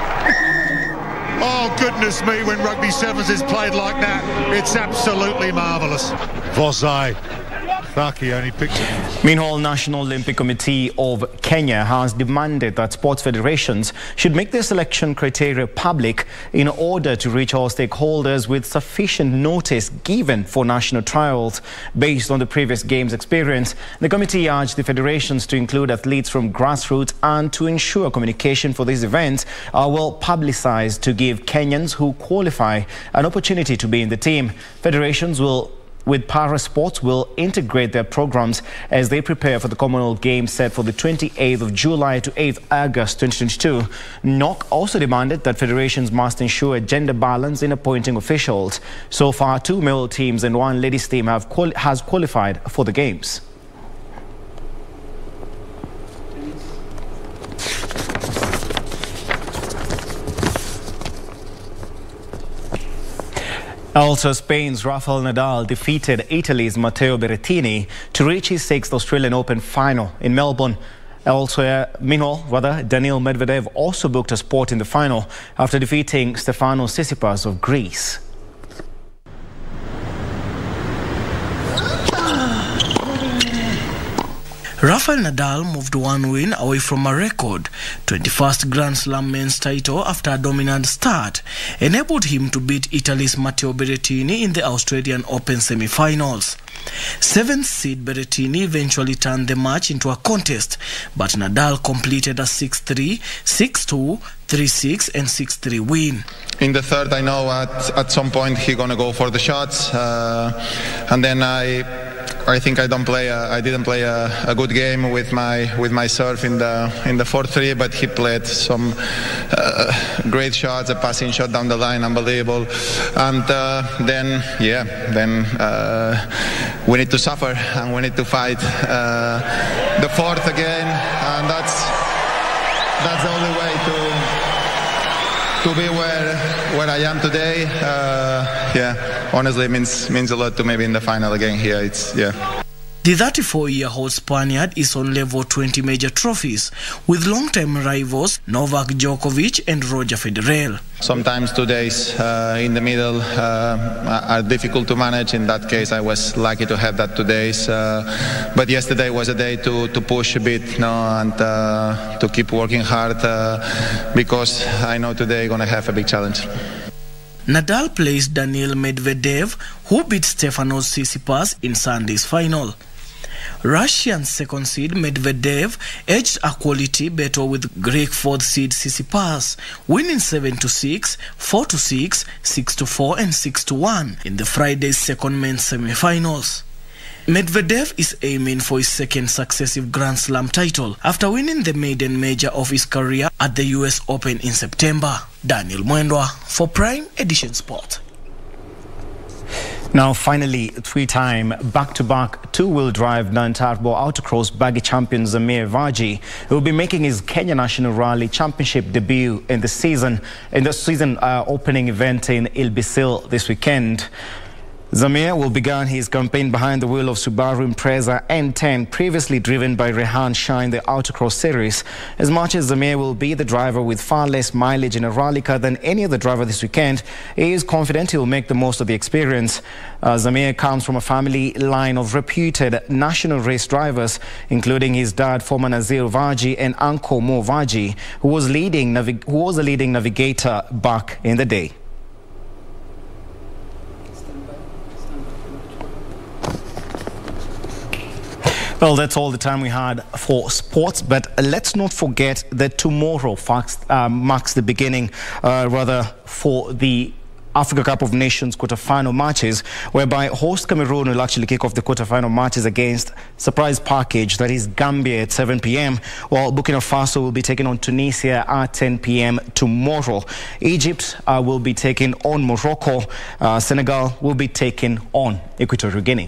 Oh, goodness me, when Rugby Sevens is played like that, it's absolutely marvellous. Vosai. Thaki only picked it. Meanwhile, National Olympic Committee of Kenya has demanded that sports federations should make their selection criteria public in order to reach all stakeholders with sufficient notice given for national trials. Based on the previous games experience, the committee urged the federations to include athletes from grassroots and to ensure communication for these events are well publicized to give Kenyans who qualify an opportunity to be in the team. Federations will with para sports will integrate their programs as they prepare for the Commonwealth Games set for the twenty-eighth of July to eighth of August twenty twenty-two. N O C also demanded that federations must ensure gender balance in appointing officials. So far, two male teams and one ladies team have quali has qualified for the Games. Also, Spain's Rafael Nadal defeated Italy's Matteo Berrettini to reach his sixth Australian Open final in Melbourne. Also, uh, meanwhile, rather, Daniil Medvedev also booked a spot in the final after defeating Stefanos Tsitsipas of Greece. Rafael Nadal moved one win away from a record twenty-first Grand Slam men's title after a dominant start enabled him to beat Italy's Matteo Berrettini in the Australian Open semi-finals. Seventh seed Berrettini eventually turned the match into a contest, but Nadal completed a six three, six two, three six and six three win. In the third, I know at, at some point he's gonna go for the shots, uh, and then I I think I don't play. A, I didn't play a, a good game with my with my serve in the in the four three, but he played some uh, great shots, a passing shot down the line, unbelievable. And uh, then, yeah, then uh, we need to suffer and we need to fight uh, the fourth again, and that's that's the only way to to be where where I am today. Uh, yeah, honestly, it means means a lot to maybe in the final again here. It's yeah. The thirty-four-year-old Spaniard is on level twenty major trophies with long-time rivals Novak Djokovic and Roger Federer. Sometimes two days uh, in the middle uh, are difficult to manage. In that case, I was lucky to have that two days. Uh, but yesterday was a day to, to push a bit, you know, and uh, to keep working hard uh, because I know today I'm going to have a big challenge. Nadal plays Daniil Medvedev, who beat Stefanos Tsitsipas in Sunday's final. Russian second seed Medvedev edged a quality battle with Greek fourth seed Tsitsipas, winning seven to six, four to six, six to four and six to one in the Friday's second men's semi-finals. Medvedev is aiming for his second successive Grand Slam title after winning the maiden major of his career at the U S Open in September. Daniel Mwendwa for Prime Edition Sport. Now, finally, three-time back-to-back two-wheel drive non-turbo autocross baggy champion Zamir Vaji will be making his Kenya National Rally Championship debut in the season in the season uh, opening event in Ilbisil this weekend. Zamir will begin his campaign behind the wheel of Subaru Impreza N ten, previously driven by Rehan Shah in the Autocross series. As much as Zamir will be the driver with far less mileage in a rally car than any other driver this weekend, he is confident he will make the most of the experience. Uh, Zamir comes from a family line of reputed national race drivers, including his dad, former Nazir Vaji, and uncle Mo Vaji, who was, leading who was a leading navigator back in the day. Well, that's all the time we had for sports, but let's not forget that tomorrow marks, uh, marks the beginning, uh, rather, for the Africa Cup of Nations quarter-final matches, whereby host Cameroon will actually kick off the quarter-final matches against surprise package, that is Gambia at seven p m, while Burkina Faso will be taking on Tunisia at ten p m tomorrow. Egypt uh, will be taking on Morocco. Uh, Senegal will be taking on Equatorial Guinea.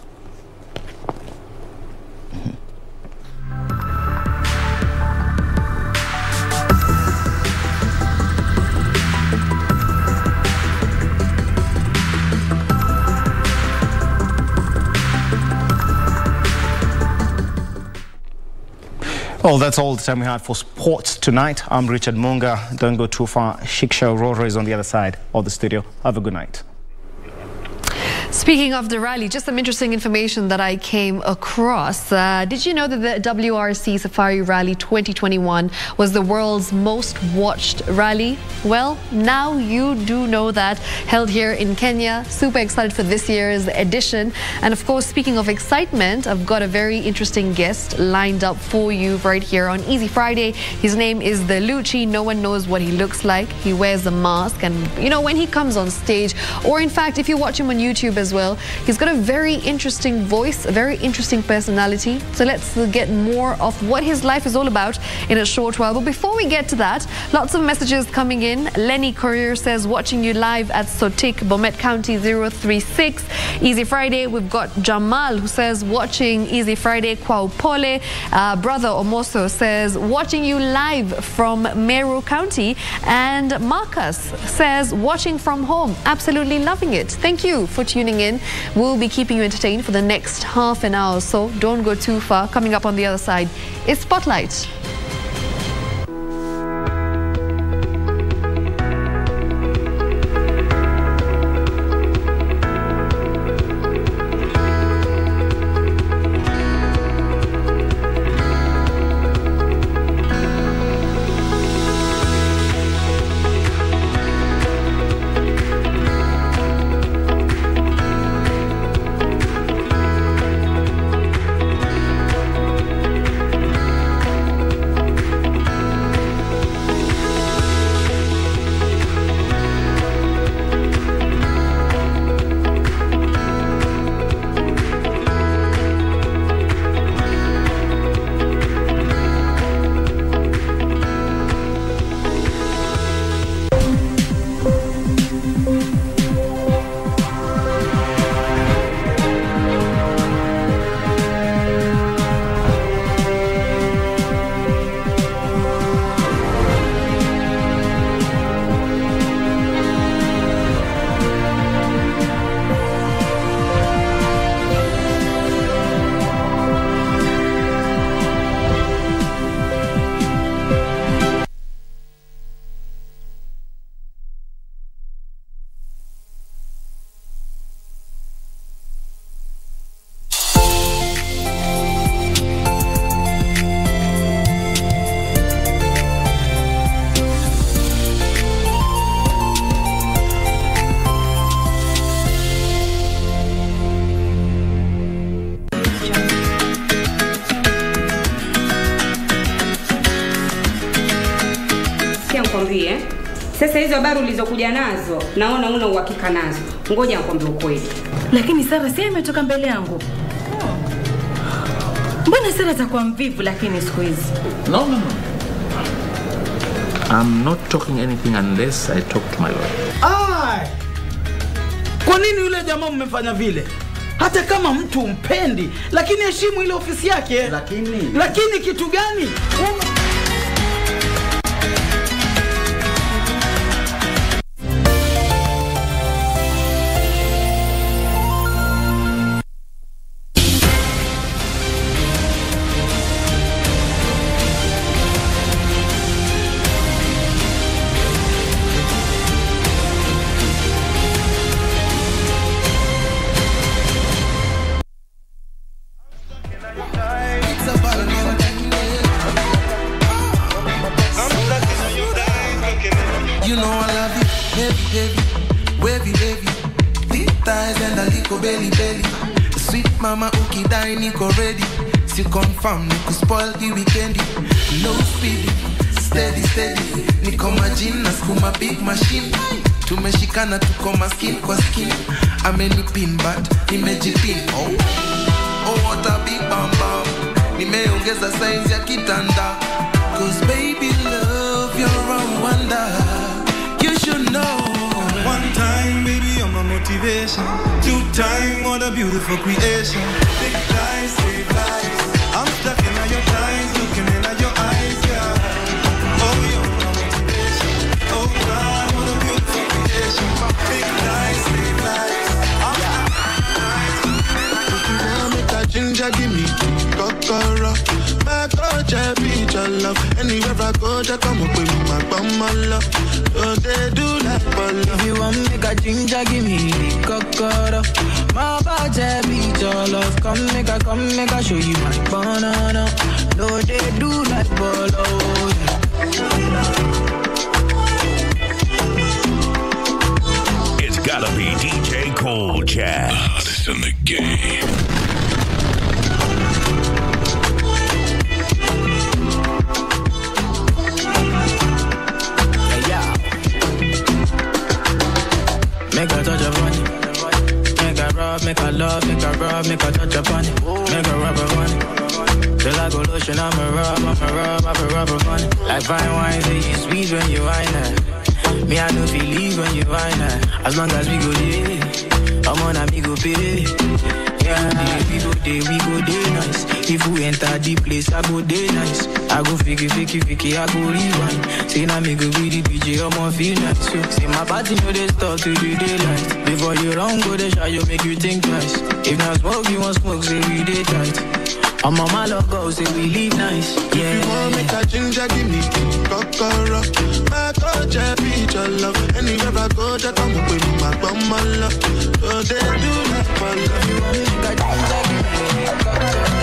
Well, that's all the time we had for sports tonight. I'm Richard Munga. Don't go too far. Shiksha Aurora is on the other side of the studio. Have a good night. Speaking of the rally, just some interesting information that I came across. Uh, did you know that the W R C Safari Rally twenty twenty-one was the world's most watched rally? Well, now you do know that. Held here in Kenya. Super excited for this year's edition. And of course, speaking of excitement, I've got a very interesting guest lined up for you right here on Easy Friday. His name is the Lucci. No one knows what he looks like. He wears a mask, and you know, when he comes on stage, or in fact, if you watch him on YouTube as well, he's got a very interesting voice, a very interesting personality. So let's get more of what his life is all about in a short while. But before we get to that, lots of messages coming in. Lenny Courier says, watching you live at Sotik, Bomet County zero three six. Easy Friday. We've got Jamal who says, watching Easy Friday, Kwaupole. Uh, Brother Omoso says, watching you live from Meru County. And Marcus says, watching from home, absolutely loving it. Thank you for tuning in. We'll be keeping you entertained for the next half an hour, so don't go too far. Coming up on the other side is Spotlight. Sasa hizo habari ulizokuja nazo naona una uhakika nazo. Ngoja nikwambie ukweli. Lakini Sara si imetoka mbele yangu. Mbona Sara atakuwa mvivu lakini siku hizi? No, no, no. I'm not talking anything unless I talk to my lawyer. Ah! Kwa nini yule jamaa mmefanya vile? Hata kama mtu umpendi, lakini heshimu ile ofisi yake. Lakini Lakini kitu gani? Mama ukidai niko ready. Si confirm niko spoil the weekend. No speed, steady steady. Niko majina skuma big machine. tumeshikana tuko maskin kwa skin. Amenipin but nimejipin. Oh, oh what a big bam bam. Nimeongeza size ya kitanda. Cause baby love you're a wonder. You should know. One time baby you're my motivation. Two time what a beautiful creation. Big lies, big lies. I'm stuck in all your ties, looking in at your eyes, yeah. Oh, you're my motivation. Oh God, what a beautiful creation. Big lies, big lies. I'm stuck in Now make a ginger, give me kokoro. My coach, I beat your love. Anywhere I go, just come up with me, my bum, my love. So they do that for love. If you want make a ginger, give me the kokoro. My body beat your love. Come make a, come make a show you my banana. No, they do that for love. It's gotta be D J Cold Jack. Hottest in the game. Make a touch upon it. Make a rub, make a love, make a rub, make a touch upon it. Make a rub upon it. Till I go lotion, I'm a rub, I'm a rub, I'm a rub upon it. Like fine wine, say you sweet when you wine it. Me, I know feel leave when you wine it. As long as we go there, I'm on a me go pay. Yeah, we go there, we go there nice. If we enter the place, I go there nice. I go fiki, fiki, fiki, I go rewind. Say now me go be the D J, I'ma feel nice. So, say my party know they stop to the daylight. Before you run, go the shot, you make you think twice. If not smoke, you want smoke, say we day tight. I'm on my love go, say we live nice. Yeah. If you want make a ginger, give me kokoro. My coach, I beat your love. Anywhere I go, just come up with me, my bum, my love. So they do that for love. You want make a ginger, give me kokoro.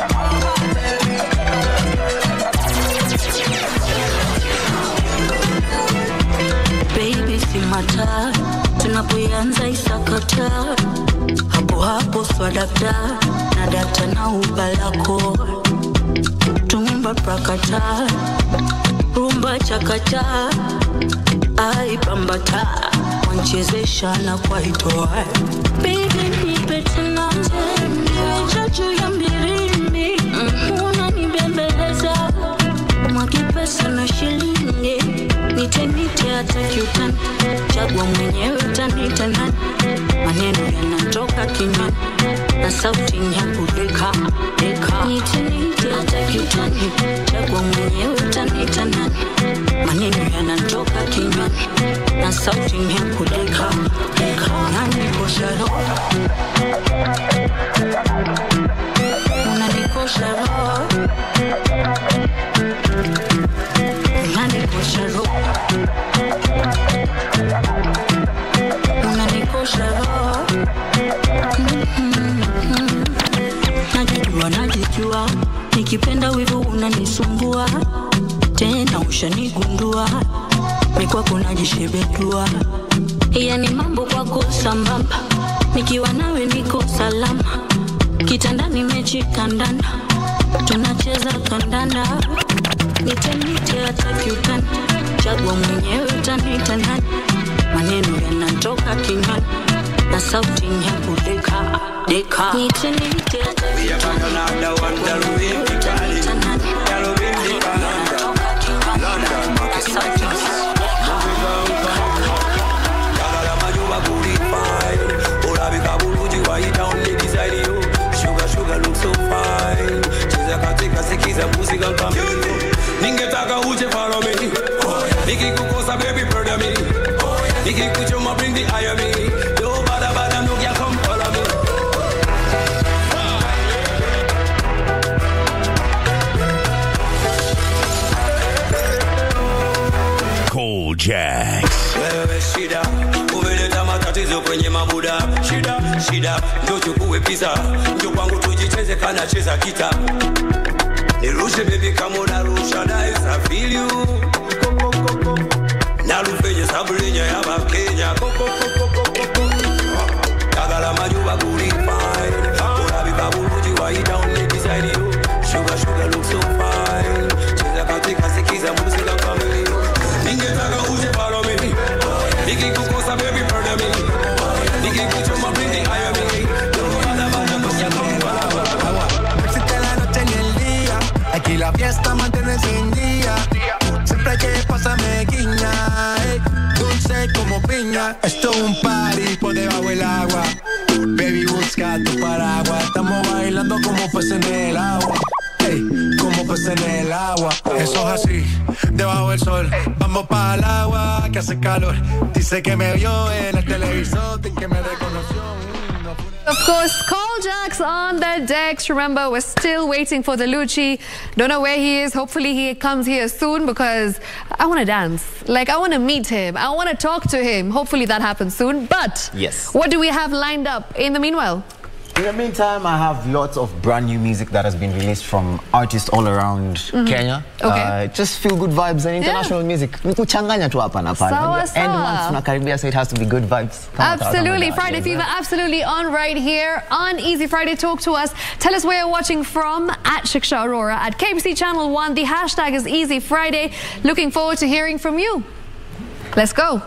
Baby si mata, tunapoanza isakata. Hapo hapo swadakta, na data na ubalako. Tumba prakata, rumba chakata. Ai bambata, wanchezesha na kwa itoa. Baby nipe tena, niweja juu ya mbirini. Una nibembeleza, mwakipesa na shilingi. Nite nite hata kiutani, chagua mwenyewe utanita nani. Maneno yanatoka kinywani, na sauti yangu deka, deka. Nite nite hata kiutani, chagua mwenyewe utanita nani. Maneno yanatoka kinywani, na sauti yangu deka, deka. Unanikosha roho, unanikosha roho, unanikosha roho. Najijua, najijua, nikipenda wivu unanisumbua. Tena ushanigundua, mikwako najishebedua. Yani mambo kwako sambamba, nikiwa nawe niko salama. Kitandani mechi kandanda, tunacheza kandanda. Nite nite hata kiutani, chagua mwenyewe utanita nani. Maneno yanatoka kinywani, na sauti yangu deka, deka. Nite nite hata ningetaka uje follow me. Nikikukosa baby brother me. Nikikuchoma bring the eye me. Yo bada bada no ya come follow me. Cold Jacks. Wewe shida, umeleta matatizo kwenye mabuda. Shida, shida, ndio chukue pizza. Ndio kwangu tujicheze kana cheza kita. Nirushe baby kama unarusha na isafiri you. Narufeje sabulinya ya Kenya. Kagala majuba kuli fine. Urabi kabuluji wa ida only beside you. Sugar sugar look so fine. Cheza katika sikiza muzika kamili. Ningetaka uje follow me. Nikikuko fiesta mantiene encendida. Siempre que pasa me guiña, ey, dulce como piña. Esto es un party por debajo del agua. Baby, busca tu paraguas. Estamos bailando como peces en el agua. Ey, como peces en el agua. Eso es así, debajo del sol. Vamos para el agua que hace calor. Dice que me vio en el televisor y que me reconoció. Of course, Carl Jax on the decks. Remember, we're still waiting for Delucci. Don't know where he is. Hopefully he comes here soon because I want to dance. Like, I want to meet him. I want to talk to him. Hopefully that happens soon. But yes, what do we have lined up in the meanwhile? In the meantime, I have lots of brand new music that has been released from artists all around mm-hmm. Kenya. Okay. Uh, just feel good vibes and international yeah. music. Kuchanganya tu hapa na pale. Sawa sawa. End month tunakaribia, so it has to be good vibes. Absolutely. Friday Fever absolutely on right here on Easy Friday. Talk to us. Tell us where you're watching from at Shiksha Aurora at K B C Channel one. The hashtag is Easy Friday. Looking forward to hearing from you. Let's go.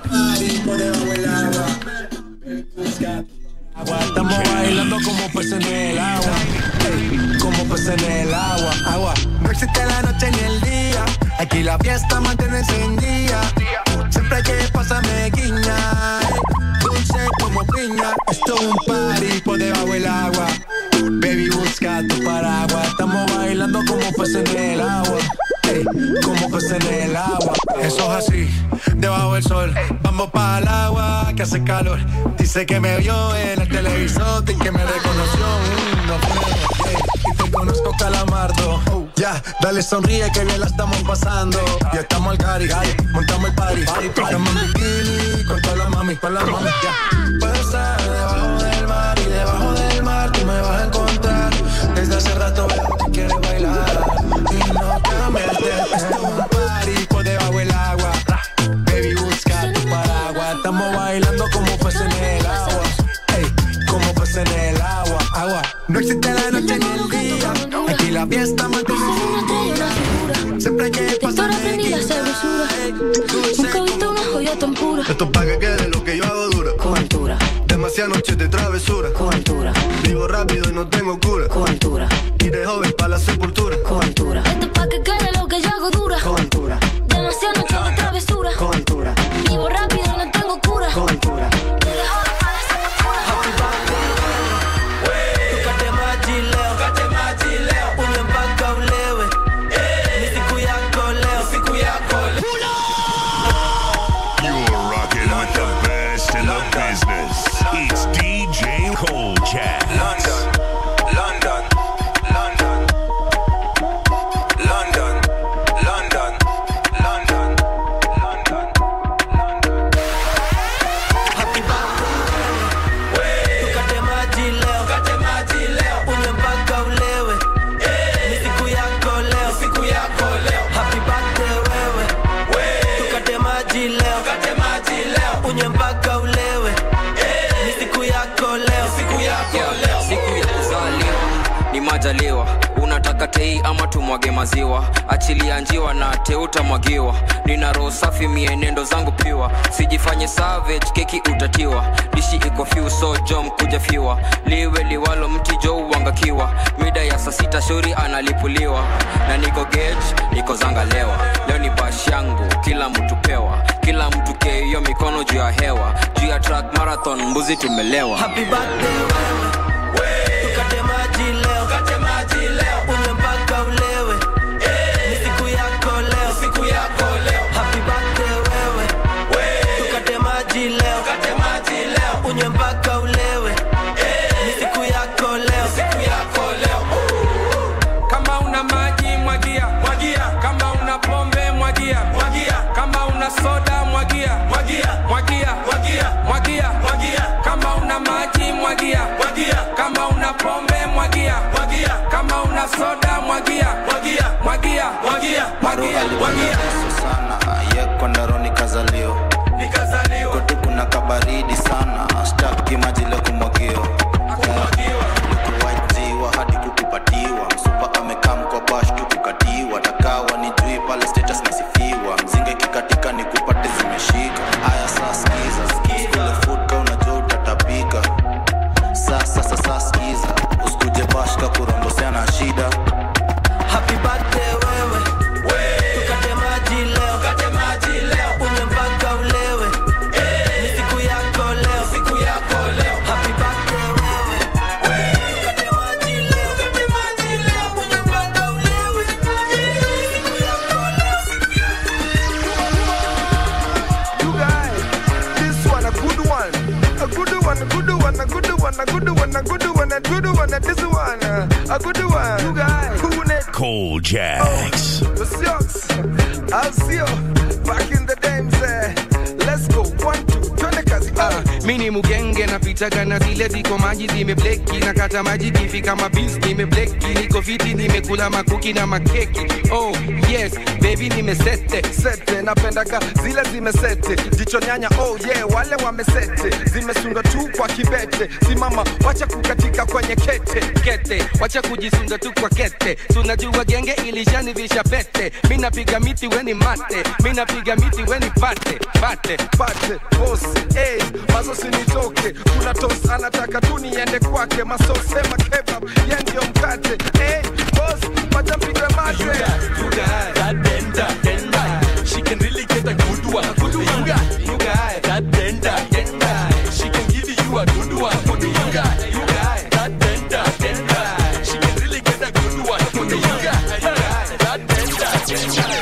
Estamos bailando como peces en el agua, ey, como peces en el agua, agua. No existe la noche ni el día, aquí la fiesta mantiene encendida. Siempre que pasa me guiña, ey, dulce como piña. Esto es un party por debajo del agua. Baby, busca tu paraguas. Estamos bailando como peces en el agua, ey, como peces en el agua. Eso es así, debajo del sol. Vamos para el agua que hace calor. Dice que me vio en el televisor y que me reconoció. Mm, no puedo, ey, y te conozco, Calamardo. Oh, ya, yeah, dale sonríe que bien la estamos pasando. Ya estamos al cari, montamos el party. Estamos en bikini con todas las mami, con las mami. Ya, yeah. Puedo estar debajo del mar y debajo del mar tú me vas a encontrar. Desde hace rato veo que quieres bailar y no cambies de esto es un party por debajo del agua. Baby, busca tu paraguas. Estamos bailando como peces en el agua, ey, como peces en el agua, agua. No existe la noche ni el día, aquí la fiesta mantiene encendida. Siempre que pasa me guiña, ey, dulce como joya tan pura. Esto es pa' que quede lo que yo hago dura. Con altura. Demasiadas noches de travesura. Con altura. Vivo rápido y no tengo cura. Con altura. Y de joven pa' la sepultura. Con altura. Esto es pa' que quede lo que yo hago dura. Con altura. Demasiadas noches de travesura. Con altura. Vivo rápido y no tengo cura. Con altura. Y de joven pa' la sepultura. Happy birthday. Tukate maji leo. Tukate maji leo. Unywe mpaka ulewe. Ni siku yako leo. Siku yako leo. You're rocking with the best in the business. It's D J Cole Jax. London, London, London, London, London, London, London, London. Happy birthday. Tukate maji leo. Tukate maji leo. Unywe mpaka ulewe. Ni siku yako leo. Siku yako leo. Happy birthday wewe. Tukate maji leo. Tukate maji leo. Unywe mpaka ulewe. Ni siku yako leo. Siku yako leo. Siku ya kuzaliwa ni majaliwa. Unataka tei ama tumwage maziwa? Achilia njiwa na teuta mwagiwa. Nina roho safi mienendo zangu piwa. Sijifanye savage keki utatiwa. Dishi iko few so jom kuja fiwa. Liwe liwalo mti jo uangakiwa. Mida ya saa sita shuri analipuliwa. Na niko gauge, niko zanga lewa. Leo ni bash yangu, kila mtu pewa. Kila mtu keyo mikono juu ya hewa. Juu ya track marathon mbuzi tumelewa. Happy birthday wewe. Tukate maji leo. Tukate maji leo. Unywe mpaka ulewe. Ni siku yako leo. Siku yako leo. Happy birthday wewe. Tukate maji leo. Tukate maji leo. Unywe mpaka ulewe. Ni siku yako leo. Siku yako leo. Kama una maji mwagia, mwagia. Kama una pombe mwagia, mwagia. Kama una soda mwagia, mwagia, mwagia, mwagia, mwagia, mwagia. Kama una maji mwagia, mwagia. Kama una A good one. You guys. Cool Jacks. Oh, the Sioux. I'll see you back in the days. Uh, let's go. One, two, twende kazi. Uh, mini mugenge na pitaga na zile ziko maji zimebleki na kata maji kifika mabins nimebleki niko fiti nimekula makuki na makeki. Oh yes baby nimesete sete napendaga zile zimesete jicho nyanya. Oh yeah wale wamesete zimesunga tu kwa kibete. Simama wacha kukatika kwenye kete kete wacha kujisunga tu kwa kete. Tunajua genge ilishanivisha pete. Mimi napiga miti weni mate. Mimi napiga miti weni pate pate pate boss eh mazo sinitoke. Kuna toss anataka tu niende kwake. Maso sema kebab yendio mkate. Eh boss wacha mpiga mate. You got, you got that bender, bender. She can really get a good one. Good one. You got, you got that bender, bender. She can give you a good one. Good one. You got, you got that bender, bender. She can really get a good one. Good one. You got, you got that bender, bender.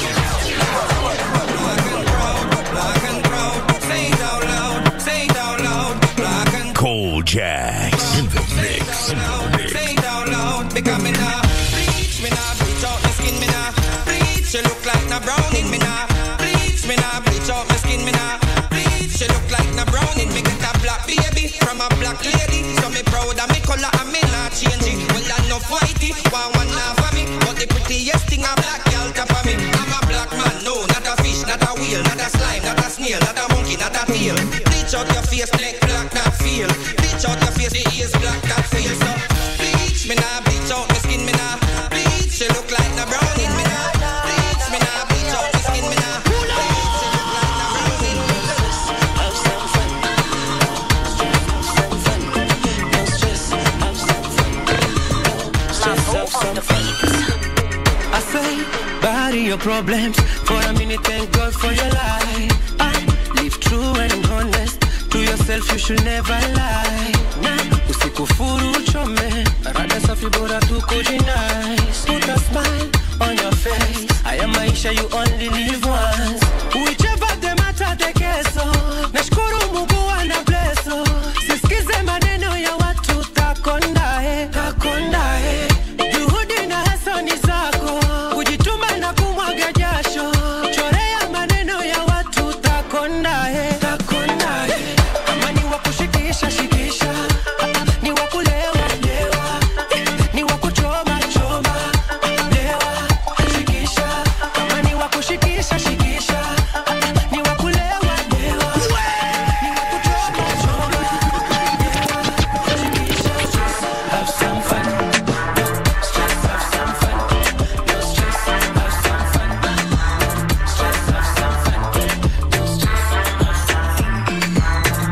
Cool Jacks in the mix. In the mix. Say it out loud, because me now bleach, me now bleach out my skin, me now bleach. You look like na browning, me now bleach, me now bleach out my skin, me now bleach. You look like na browning, me get a black baby from a black lady. So me proud of me color and me not change it. Well I know whitey, one one half of me, but the prettiest thing a black girl top of me. I'm a black man, no, not a fish, not a whale, not a slime, not a snail, not a monkey, not a tail. Bleach out your face, black, black, not feel. Bleach out your face, the ears black, that feel. So bleach, me nah bleach out my skin, me nah bleach. You look like na browning, me nah bleach. Me nah bleach out my skin, me nah bleach. You look like na browning. Have some fun, have some fun, no stress, have some fun, stress, have some fun. I say, bury your problems for a minute. Thank God for your life. I live true and honest. To yourself you should never lie. Nah, usikufuru uchome. Rada safi bora tu kujinice. Put a smile on your face. Haya maisha you only live once. Whichever the matter the keso. Nashukuru Mungu ana blesso. Sisikize maneno ya watu takondae. Takondae. Juhudi na hasani zako. Kujituma na kumwaga jasho. Chorea maneno ya watu takondae. Takondae. Shikisha, shikisha, ni wakulewa, lewa, ni wakuchoma, choma, lewa, shikisha, kama ni wakushikisha, shikisha, ni wakulewa, lewa, ni wakuchoma, choma, lewa, shikisha, have some fun, stress, have some fun, no stress, have some fun, stress, have some fun, no stress, have some fun.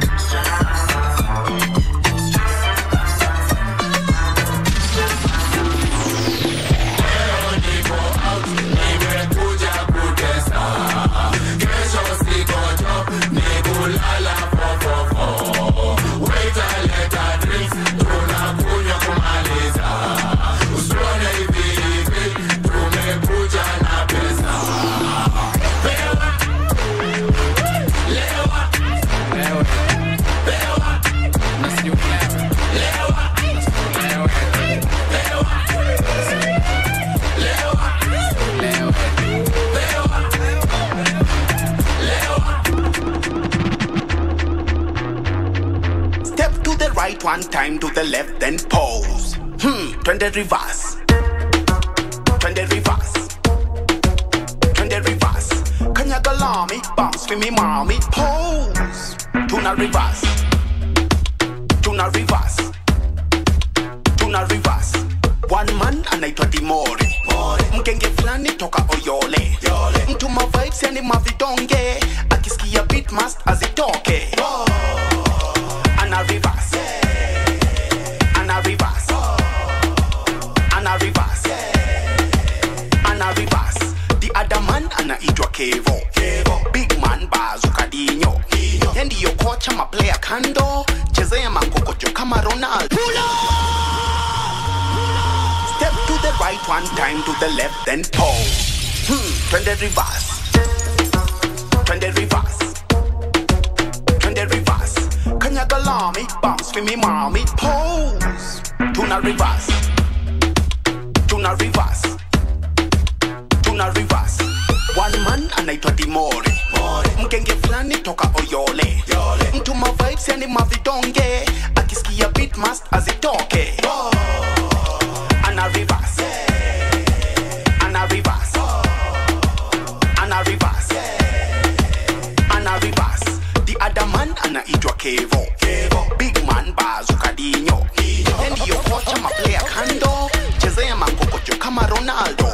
One time to the left, then pause. Hmm, twende reverse. Twende reverse. Twende reverse. Kanyaga lami, bounce for me mommy. Pose. Tuna reverse. Tuna reverse. Tuna reverse. One man anaitwa Dimori. Mgenge flani toka Oyole. Mtu ma vibes yani mavidonge. Akisikia beat must azitoke. Ana reverse. Ana reverse. Ana reverse. Ana reverse. The other man anaitwa Kevo. Big man Bazooka Dinho. Yendi yo kocha ma player kando. Chezea makokojo kama Ronaldo. Step to the right one time, to the left then pause. Hmm, twende reverse. Twende reverse. Twende reverse. Kanyaga lami, bounce for me mommy. Pose. Tuna reverse. tuna reverse, tuna reverse. One man anaitwa Dimore, mkenge flani toka Oyole, mtu ma vibes yani mavidonge, akisikia beat must azitoke. Ana reverse, ana reverse, ana reverse, ana reverse. The other man anaitwa Kevo, big man Bazukadinho, and yo kocha ma player kando, chezea makokojo kama Ronaldo.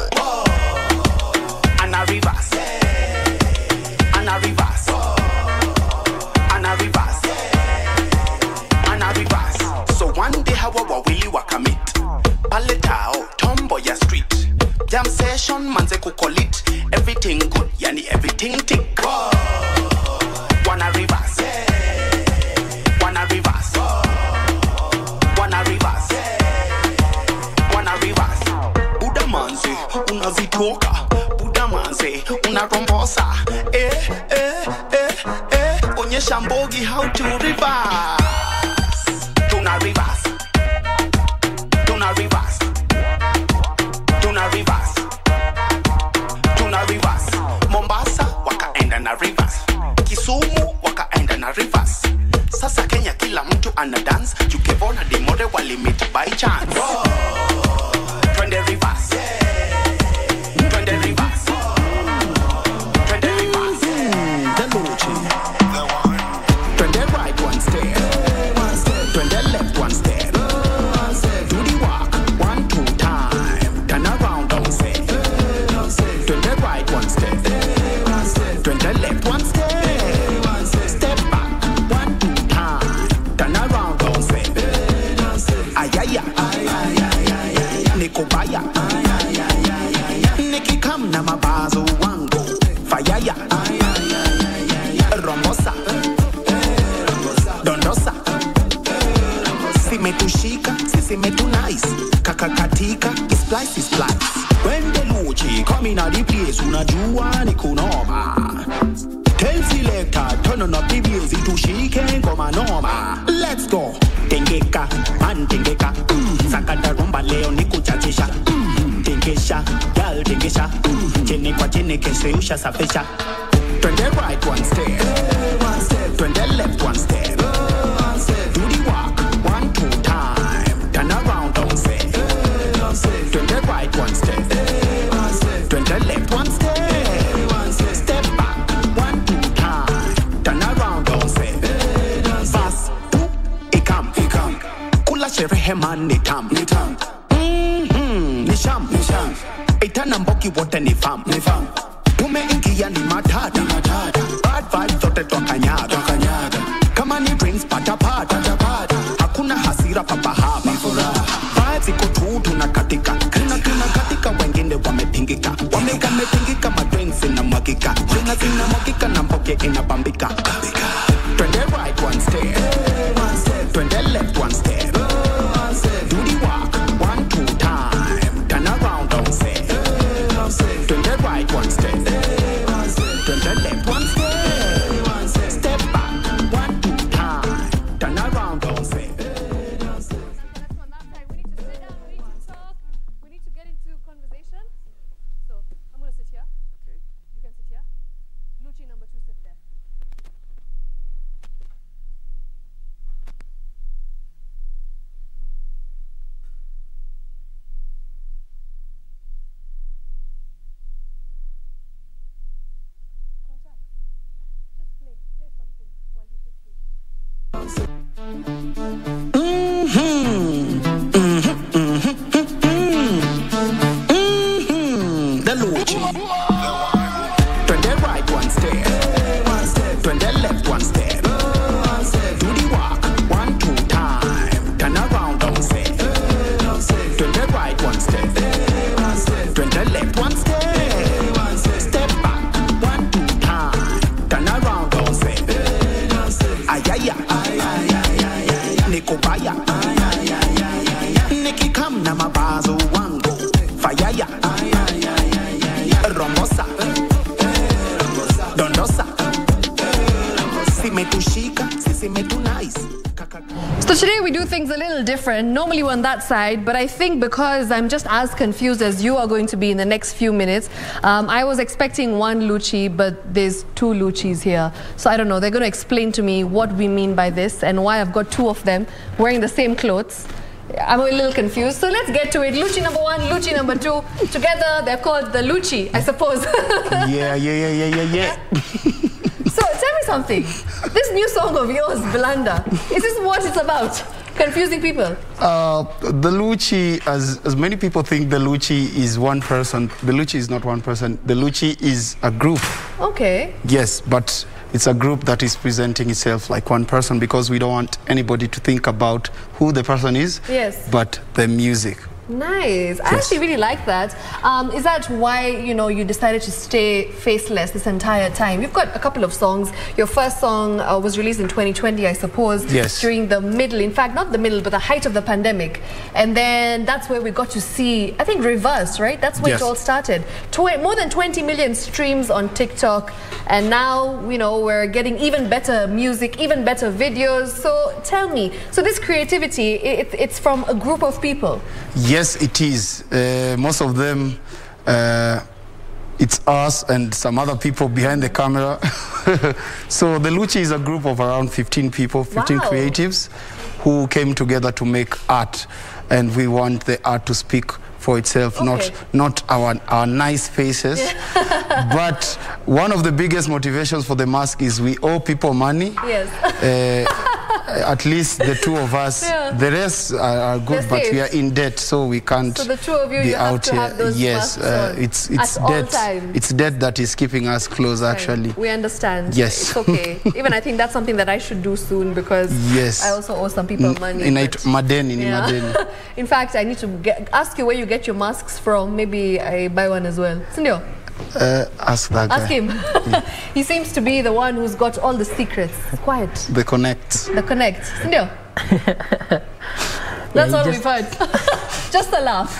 Ana reverse, ana reverse, ana reverse, ana reverse. So one day hawa wawili wakamit pale tao tombo ya street, jam session manze kukolit, everything good yani everything tick. Wanna reverse, wanna reverse, wanna reverse, wanna reverse. Buda manze unazitoka, Buda manze unarombosa, eh eh eh eh. Onyesha mbogi how to reverse. Tuna reverse, tuna reverse, tuna reverse, tuna reverse. Mombasa wakaenda na reverse, Kisumu wakaenda na reverse. Sasa Kenya kila mtu ana dance, Jukevona Dimore wali meet by chance. Twende reverse, twende reverse, twende reverse. Deluchi, twende right one step, twende left one step. Do the walk one two time, turn around don't say. Twende right one step, twende left one step. Step back one two time, turn around don't say. Ayaya, Nikobaya, Nikikam na mabazo wangu, Fayaya, Rombosa, Dondosa, Simetushika, Sisimetu nice, Kakakatika, Splice is splice. When the Luchi come in at the place, unajua ni kunoma. Tell selector, turn on up the bass, itushike ngoma noma. Let's go. Tengeka, man tengeka, mm. Sakata rumba leo ni kuchachisha, mm. Tengesha, gal tengesha, mm. Chene kwa chene keshe usha safisha. Twende right one step, twende left one step. Do the walk one two time, turn around don't say. Twende right one step, twende left one step. Step back one two time, turn around don't say. Fast tu ikam, ikam. Kula sherehe man ni tam, ni tam. Mhm, ni sham, ni sham. Itana mboki wote ni fam, ni fam. Tumeingia ni matata, matata. Bad vibes zote twakanyaga, twakanyaga. Kama ni drinks pata pata, pata pata. Hakuna hasira papa hapa, vibes iko tu tunakatika, kuna kuna katika wengine wamepingika, wameka mepingika madrinks inamwagika, jina zinamwagika na mboke inabambika. Twende right one step, twende left one step. Do the walk one two time, turn around don't say. Twende right one step, twende left one step. Step back one two time, turn around don't say. little different. Normally we're on that side, but I think because I'm just as confused as you are going to be in the next few minutes, um, I was expecting one Lucci, but there's two Luccis here. So I don't know, they're going to explain to me what we mean by this and why I've got two of them wearing the same clothes. I'm a little confused, so let's get to it. Lucci number one, Lucci number two. Together, they're called the Lucci, I suppose. yeah, yeah, yeah, yeah, yeah, yeah. So, tell me something. This new song of yours, Belanda, is this what it's about? Confusing people? Uh, the Lucci, as, as many people think the Lucci is one person, the Lucci is not one person. The Lucci is a group. Okay. Yes, but it's a group that is presenting itself like one person because we don't want anybody to think about who the person is, yes, but the music. Nice. I Yes. actually really like that. Um, is that why, you know, you decided to stay faceless this entire time? You've got a couple of songs. Your first song uh, was released in twenty twenty, I suppose. Yes. During the middle, in fact, not the middle, but the height of the pandemic. And then that's where we got to see, I think, Reverse, right? That's where Yes. it all started. Tw more than twenty million streams on TikTok. And now, you know, we're getting even better music, even better videos. So tell me, so this creativity, it, it's from a group of people? Yes, it is. Uh, most of them, uh, it's us and some other people behind the camera. So the Lucci is a group of around fifteen people, fifteen Wow. creatives who came together to make art. And we want the art to speak for itself, Okay. not not our, our nice faces. But one of the biggest motivations for the mask is we owe people money. Yes. Uh, at least the two of us. Yeah. The rest are, are good, They're but we safe. are in debt, so we can't So the two of you, be you have out to here. have those yes, masks uh, on it's it's at all debt. times. It's debt that is keeping us close, actually. We understand. Yes. It's okay. Even I think that's something that I should do soon because Yes. I also owe some people money. In but- it, Madeni, in Yeah. Madeni. In fact, I need to get, ask you where you get your masks from. Maybe I buy one as well. Sindio, Uh, ask that guy. ask him. He seems to be the one who's got all the secrets. Quiet. The connect. The connect. Sindio. That's all we've heard. Just a laugh.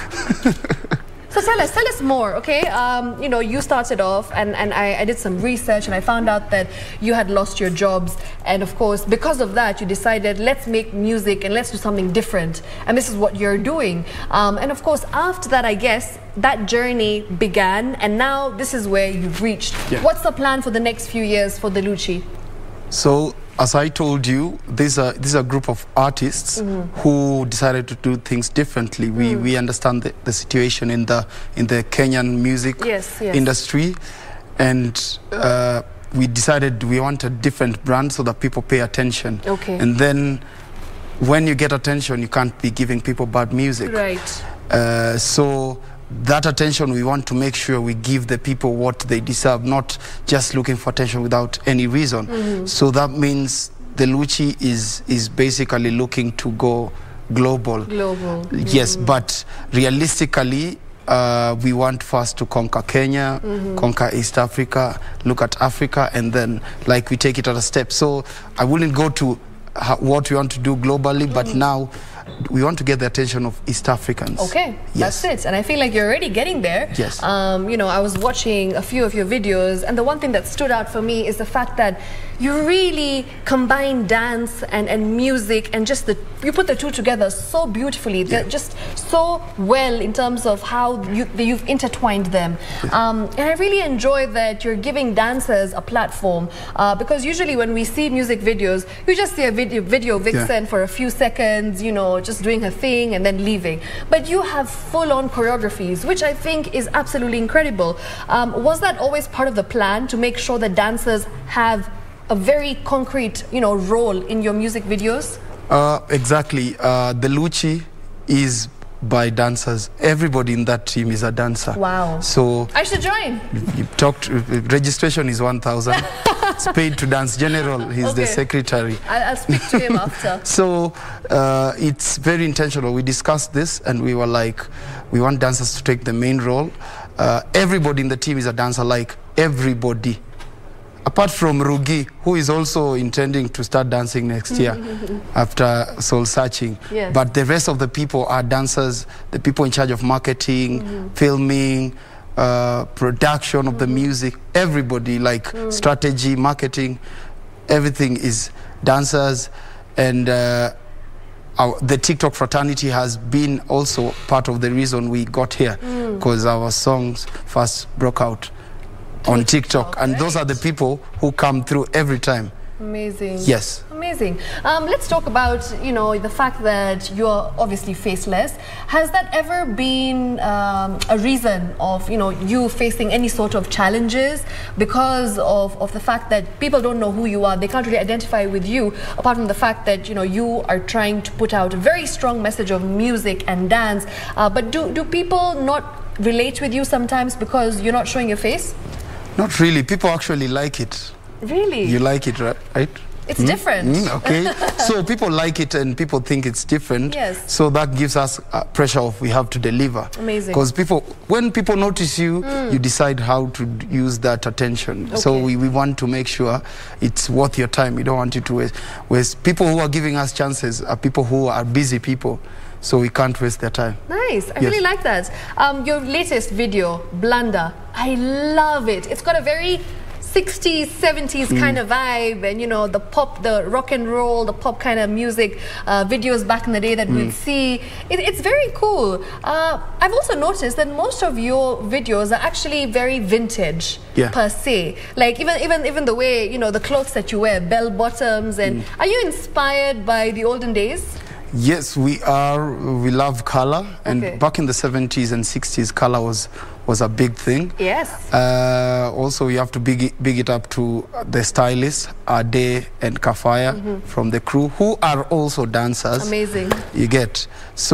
So tell us, tell us more, okay? Um, you know, you started off, and, and I, I did some research, and I found out that you had lost your jobs. And of course, because of that, you decided, let's make music and let's do something different. And this is what you're doing. Um, and of course, after that, I guess, that journey began, and now this is where you've reached. Yeah. What's the plan for the next few years for the Lucci? So, as I told you, these are these are a group of artists Mhm. who decided to do things differently. We Mm. we understand the, the situation in the in the Kenyan music Yes, yes. industry, and uh, we decided we want a different brand so that people pay attention. Okay. And then, when you get attention, you can't be giving people bad music. Right. Uh, so that attention, we want to make sure we give the people what they deserve, not just looking for attention without any reason. Mhm. So that means the Lucci is is basically looking to go global. Global. Yes, but realistically, uh, we want first to conquer Kenya, Mhm. conquer East Africa, look at Africa, and then like we take it at a step. So I wouldn't go to ho- what we want to do globally, but now we want to get the attention of East Africans. Okay, Yes. that's it. And I feel like you're already getting there. Yes. Um, you know, I was watching a few of your videos, and the one thing that stood out for me is the fact that you really combine dance and, and music and just the, you put the two together so beautifully. They're just so well in terms of how you, you've intertwined them. Um, and I really enjoy that you're giving dancers a platform uh, because usually when we see music videos, you just see a video, video vixen Yeah. for a few seconds, you know, just doing her thing and then leaving. But you have full-on choreographies, which I think is absolutely incredible. Um, was that always part of the plan to make sure that dancers have a very concrete, you know, role in your music videos? Uh, exactly. Uh, the Lucci is by dancers. Everybody in that team is a dancer. Wow. So I should join. you talked. Registration is one thousand. It's paid to dance general. He's the Okay. secretary. I'll, I'll speak to him after. So uh, it's very intentional. We discussed this and we were like, we want dancers to take the main role. Uh, everybody in the team is a dancer, like everybody. Apart from Rugi, who is also intending to start dancing next year after soul searching. Yes. But the rest of the people are dancers, the people in charge of marketing, filming, uh, production of the music, everybody, like strategy, marketing, everything is dancers. And uh, our, the TikTok fraternity has been also part of the reason we got here, because Mm. our songs first broke out on TikTok, and those are the people who come through every time. Amazing. Yes. Amazing. Um, let's talk about, you know, the fact that you're obviously faceless. Has that ever been um, a reason of, you know, you facing any sort of challenges because of, of the fact that people don't know who you are? They can't really identify with you, apart from the fact that, you know, you are trying to put out a very strong message of music and dance. Uh, but do, do people not relate with you sometimes because you're not showing your face? Not really. People actually like it. Really? You like it, right? right? It's Mm? different. Mm, okay. So people like it and people think it's different. Yes. So that gives us uh, pressure of we have to deliver. Amazing. Because people, when people notice you, Mm. you decide how to d- use that attention. So Okay. we, we want to make sure it's worth your time. We don't want you to waste, waste. People who are giving us chances are people who are busy people. So we can't waste their time. Nice. I Yes. really like that. Um, your latest video, Blunder, I love it. It's got a very sixties, seventies Mm. kind of vibe, and you know, the pop, the rock and roll, the pop kind of music uh, videos back in the day that Mm. we'd see. It, it's very cool. Uh, I've also noticed that most of your videos are actually very vintage Yeah. per se. Like even even even the way, you know, the clothes that you wear, bell bottoms, and Mm. are you inspired by the olden days? Yes, we are. We love color, and Okay. back in the seventies and sixties, color was was a big thing. Yes. Uh, also, we have to big it, big it up to the stylists, Ade and Kafaya Mhm. from the crew, who are also dancers. Amazing. You get.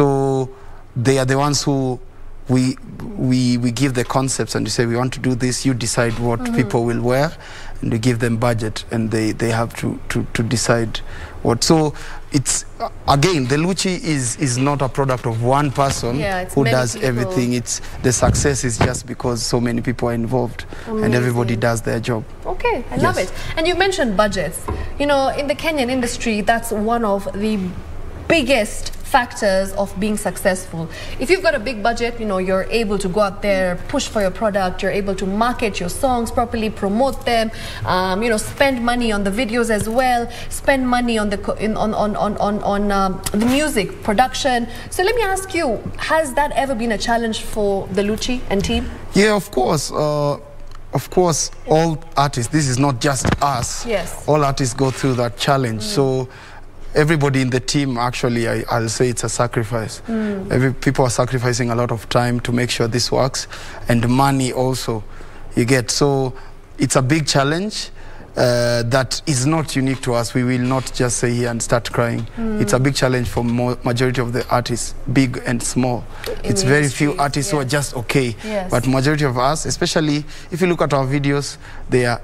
So they are the ones who we we we give the concepts, and you say we want to do this. You decide what Mhm. people will wear, and you give them budget, and they they have to to to decide what. So it's uh, again, the Lucci is is not a product of one person Yeah, it's who many does people. everything. It's the success is just because so many people are involved, and everybody Amazing. does their job. Okay, I love Yes. it. And you mentioned budgets. You know, in the Kenyan industry, that's one of the biggest factors of being successful. If you've got a big budget, you know, you're able to go out there, push for your product, you're able to market your songs properly, promote them, um, you know, spend money on the videos as well, spend money on the co- in, on on on on, on um, the music production. So let me ask you, has that ever been a challenge for the Lucci and team? Yeah, of course. Uh, of course, all artists. This is not just us. Yes. All artists go through that challenge. So everybody in the team, actually, I, I'll say it's a sacrifice. Mm. Every people are sacrificing a lot of time to make sure this works, and money also. You get. So it's a big challenge. Uh, that is not unique to us. We will not just say here and start crying. Mm. It's a big challenge for mo majority of the artists, big and small. In It's the very few industries, artists who are yes. just okay. Yes. But majority of us, especially if you look at our videos, they are,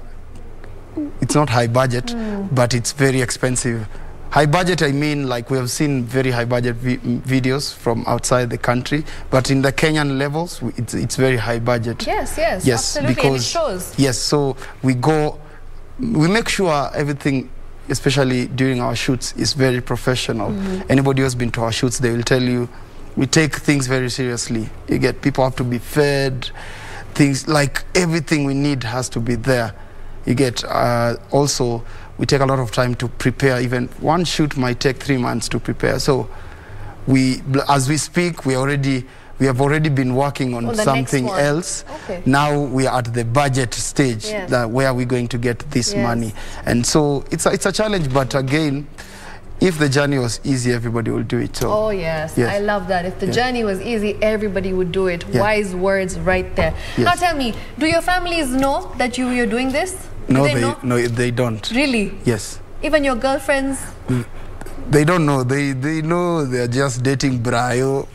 it's not high budget, Mm. but it's very expensive. High budget, I mean, like we have seen very high budget vi videos from outside the country, but in the Kenyan levels, we- it's, it's very high budget. Yes, yes, Yes, absolutely, and it because shows. yes, so we go, we make sure everything, especially during our shoots, is very professional. Mhm. Anybody who's been to our shoots, they will tell you, we take things very seriously. You get, people have to be fed, things like everything we need has to be there. You get, uh, also, we take a lot of time to prepare. Even one shoot might take three months to prepare. So we, as we speak, we already, we have already been working on, On the next something one. else. Okay. Now we are at the budget stage. Yes. That where are we going to get this Yes. money? And so it's a, it's a challenge. But again, if the journey was easy, everybody will do it. So Oh yes. Yes. I love that. If the Yeah. journey was easy, everybody would do it. Yeah. Wise words right there. Yes. Now tell me, do your families know that you you're doing this? Do no, they, they know? no, they don't. Really? Yes. Even your girlfriends? They don't know. They they know they're just dating Brayo,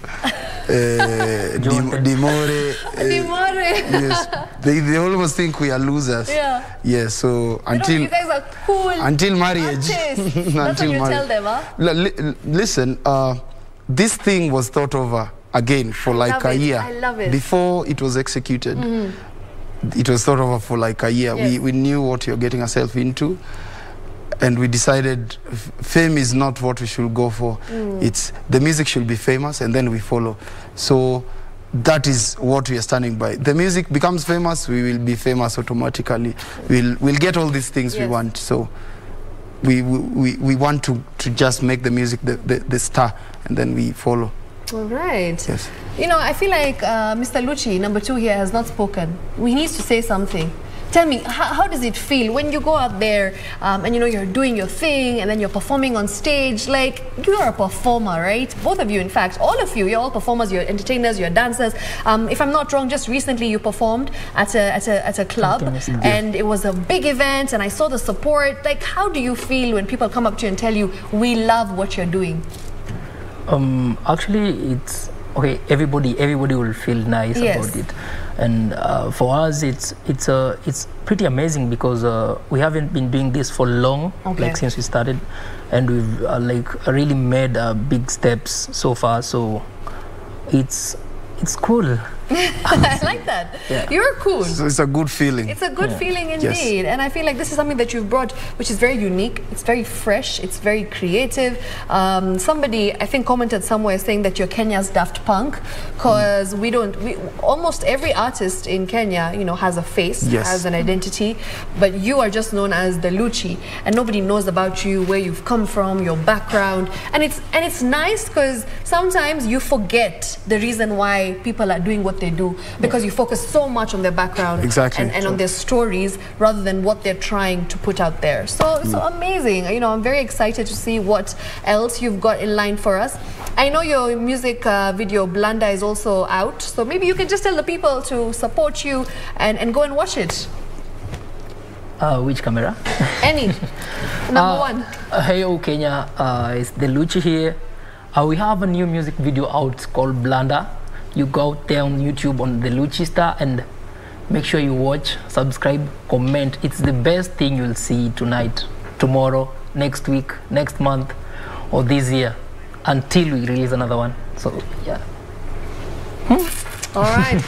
uh, Dim- Dimore. uh, Dimore. yes. They, they almost think we are losers. Yeah. Yes. So They until don't, you guys are cool. until marriage. artists. That's Until what you marriage. tell them, huh? L- li- listen, uh, this thing was thought over again for like love a it. year I love it. before it was executed. Mhm. It was thought over for like a year. Yes. We, we knew what you're getting ourselves into, and we decided f- fame is not what we should go for. Mm. It's the music should be famous, and then we follow. So that is what we are standing by. The music becomes famous, we will be famous automatically. We'll we'll get all these things we Yes. want. So we, we, we want to, to just make the music the, the, the star, and then we follow. All right. Yes. You know, I feel like uh, Mister Lucci, number two here, has not spoken. He needs to say something. Tell me, how, how does it feel when you go out there um, and you know you're doing your thing and then you're performing on stage? Like, you're a performer, right? Both of you, in fact, all of you, you're all performers, you're entertainers, you're dancers. Um, if I'm not wrong, just recently you performed at a, at a, at a club, and it was a big event, and I saw the support. Like, how do you feel when people come up to you and tell you, we love what you're doing? Um, actually, it's okay. Everybody, everybody will feel nice Yes. about it, and uh, for us, it's it's uh, it's pretty amazing because uh, we haven't been doing this for long, Okay. like since we started, and we've uh, like really made uh, big steps so far. So it's it's cool. I like that. Yeah. You're cool. So it's a good feeling. It's a good Yeah. feeling Yes. indeed. And I feel like this is something that you've brought, which is very unique. It's very fresh. It's very creative. Um, somebody, I think, commented somewhere saying that you're Kenya's Daft Punk, because we don't, we, almost every artist in Kenya, you know, has a face, Yes. has an identity, but you are just known as the Lucci, and nobody knows about you, where you've come from, your background. And it's, and it's nice because sometimes you forget the reason why people are doing what they do, because you focus so much on their background Exactly. and, and on their stories rather than what they're trying to put out there. So, so amazing. You know, I'm very excited to see what else you've got in line for us. I know your music uh, video Blunder is also out, so maybe you can just tell the people to support you and, and go and watch it. Uh, which camera? Any. Number Uh, one. Uh, hey, oh, Kenya, uh, it's the Lucci here. Uh, we have a new music video out called Blunder. You go out there on YouTube on the Lucci Star and make sure you watch, subscribe, comment. It's the best thing you'll see tonight, tomorrow, next week, next month, or this year, until we release another one. So, yeah. All right.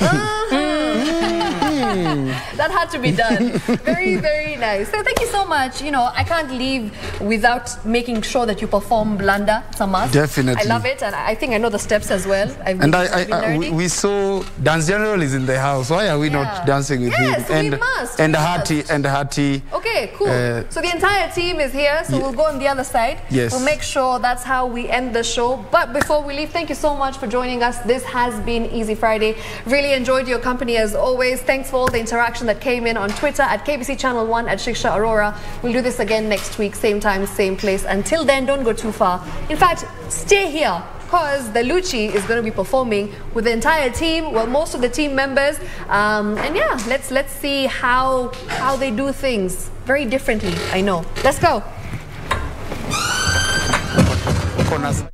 That had to be done. Very, very nice. So thank you so much. You know, I can't leave without making sure that you perform Blunder. It's a must. Definitely. I love it, and I think I know the steps as well. I've And been, I, I've been I, I we, learning. we saw Dance General is in the house. Why are we Yeah. not dancing with Yes, him? we And must, and we Hati and Hati. Okay, cool. Uh, so the entire team is here, so Ye- we'll go on the other side. Yes. We'll make sure that's how we end the show. But before we leave, thank you so much for joining us. This has been Easy Friday. Really enjoyed your company as always. Thanks for all the interaction that came in on Twitter at K B C Channel one at Shiksha Aurora. We'll do this again next week, same time, same place. Until then, don't go too far. In fact, stay here, because the Lucci is going to be performing with the entire team, well, most of the team members, um, and yeah, let's let's see how how they do things very differently. I know. Let's go.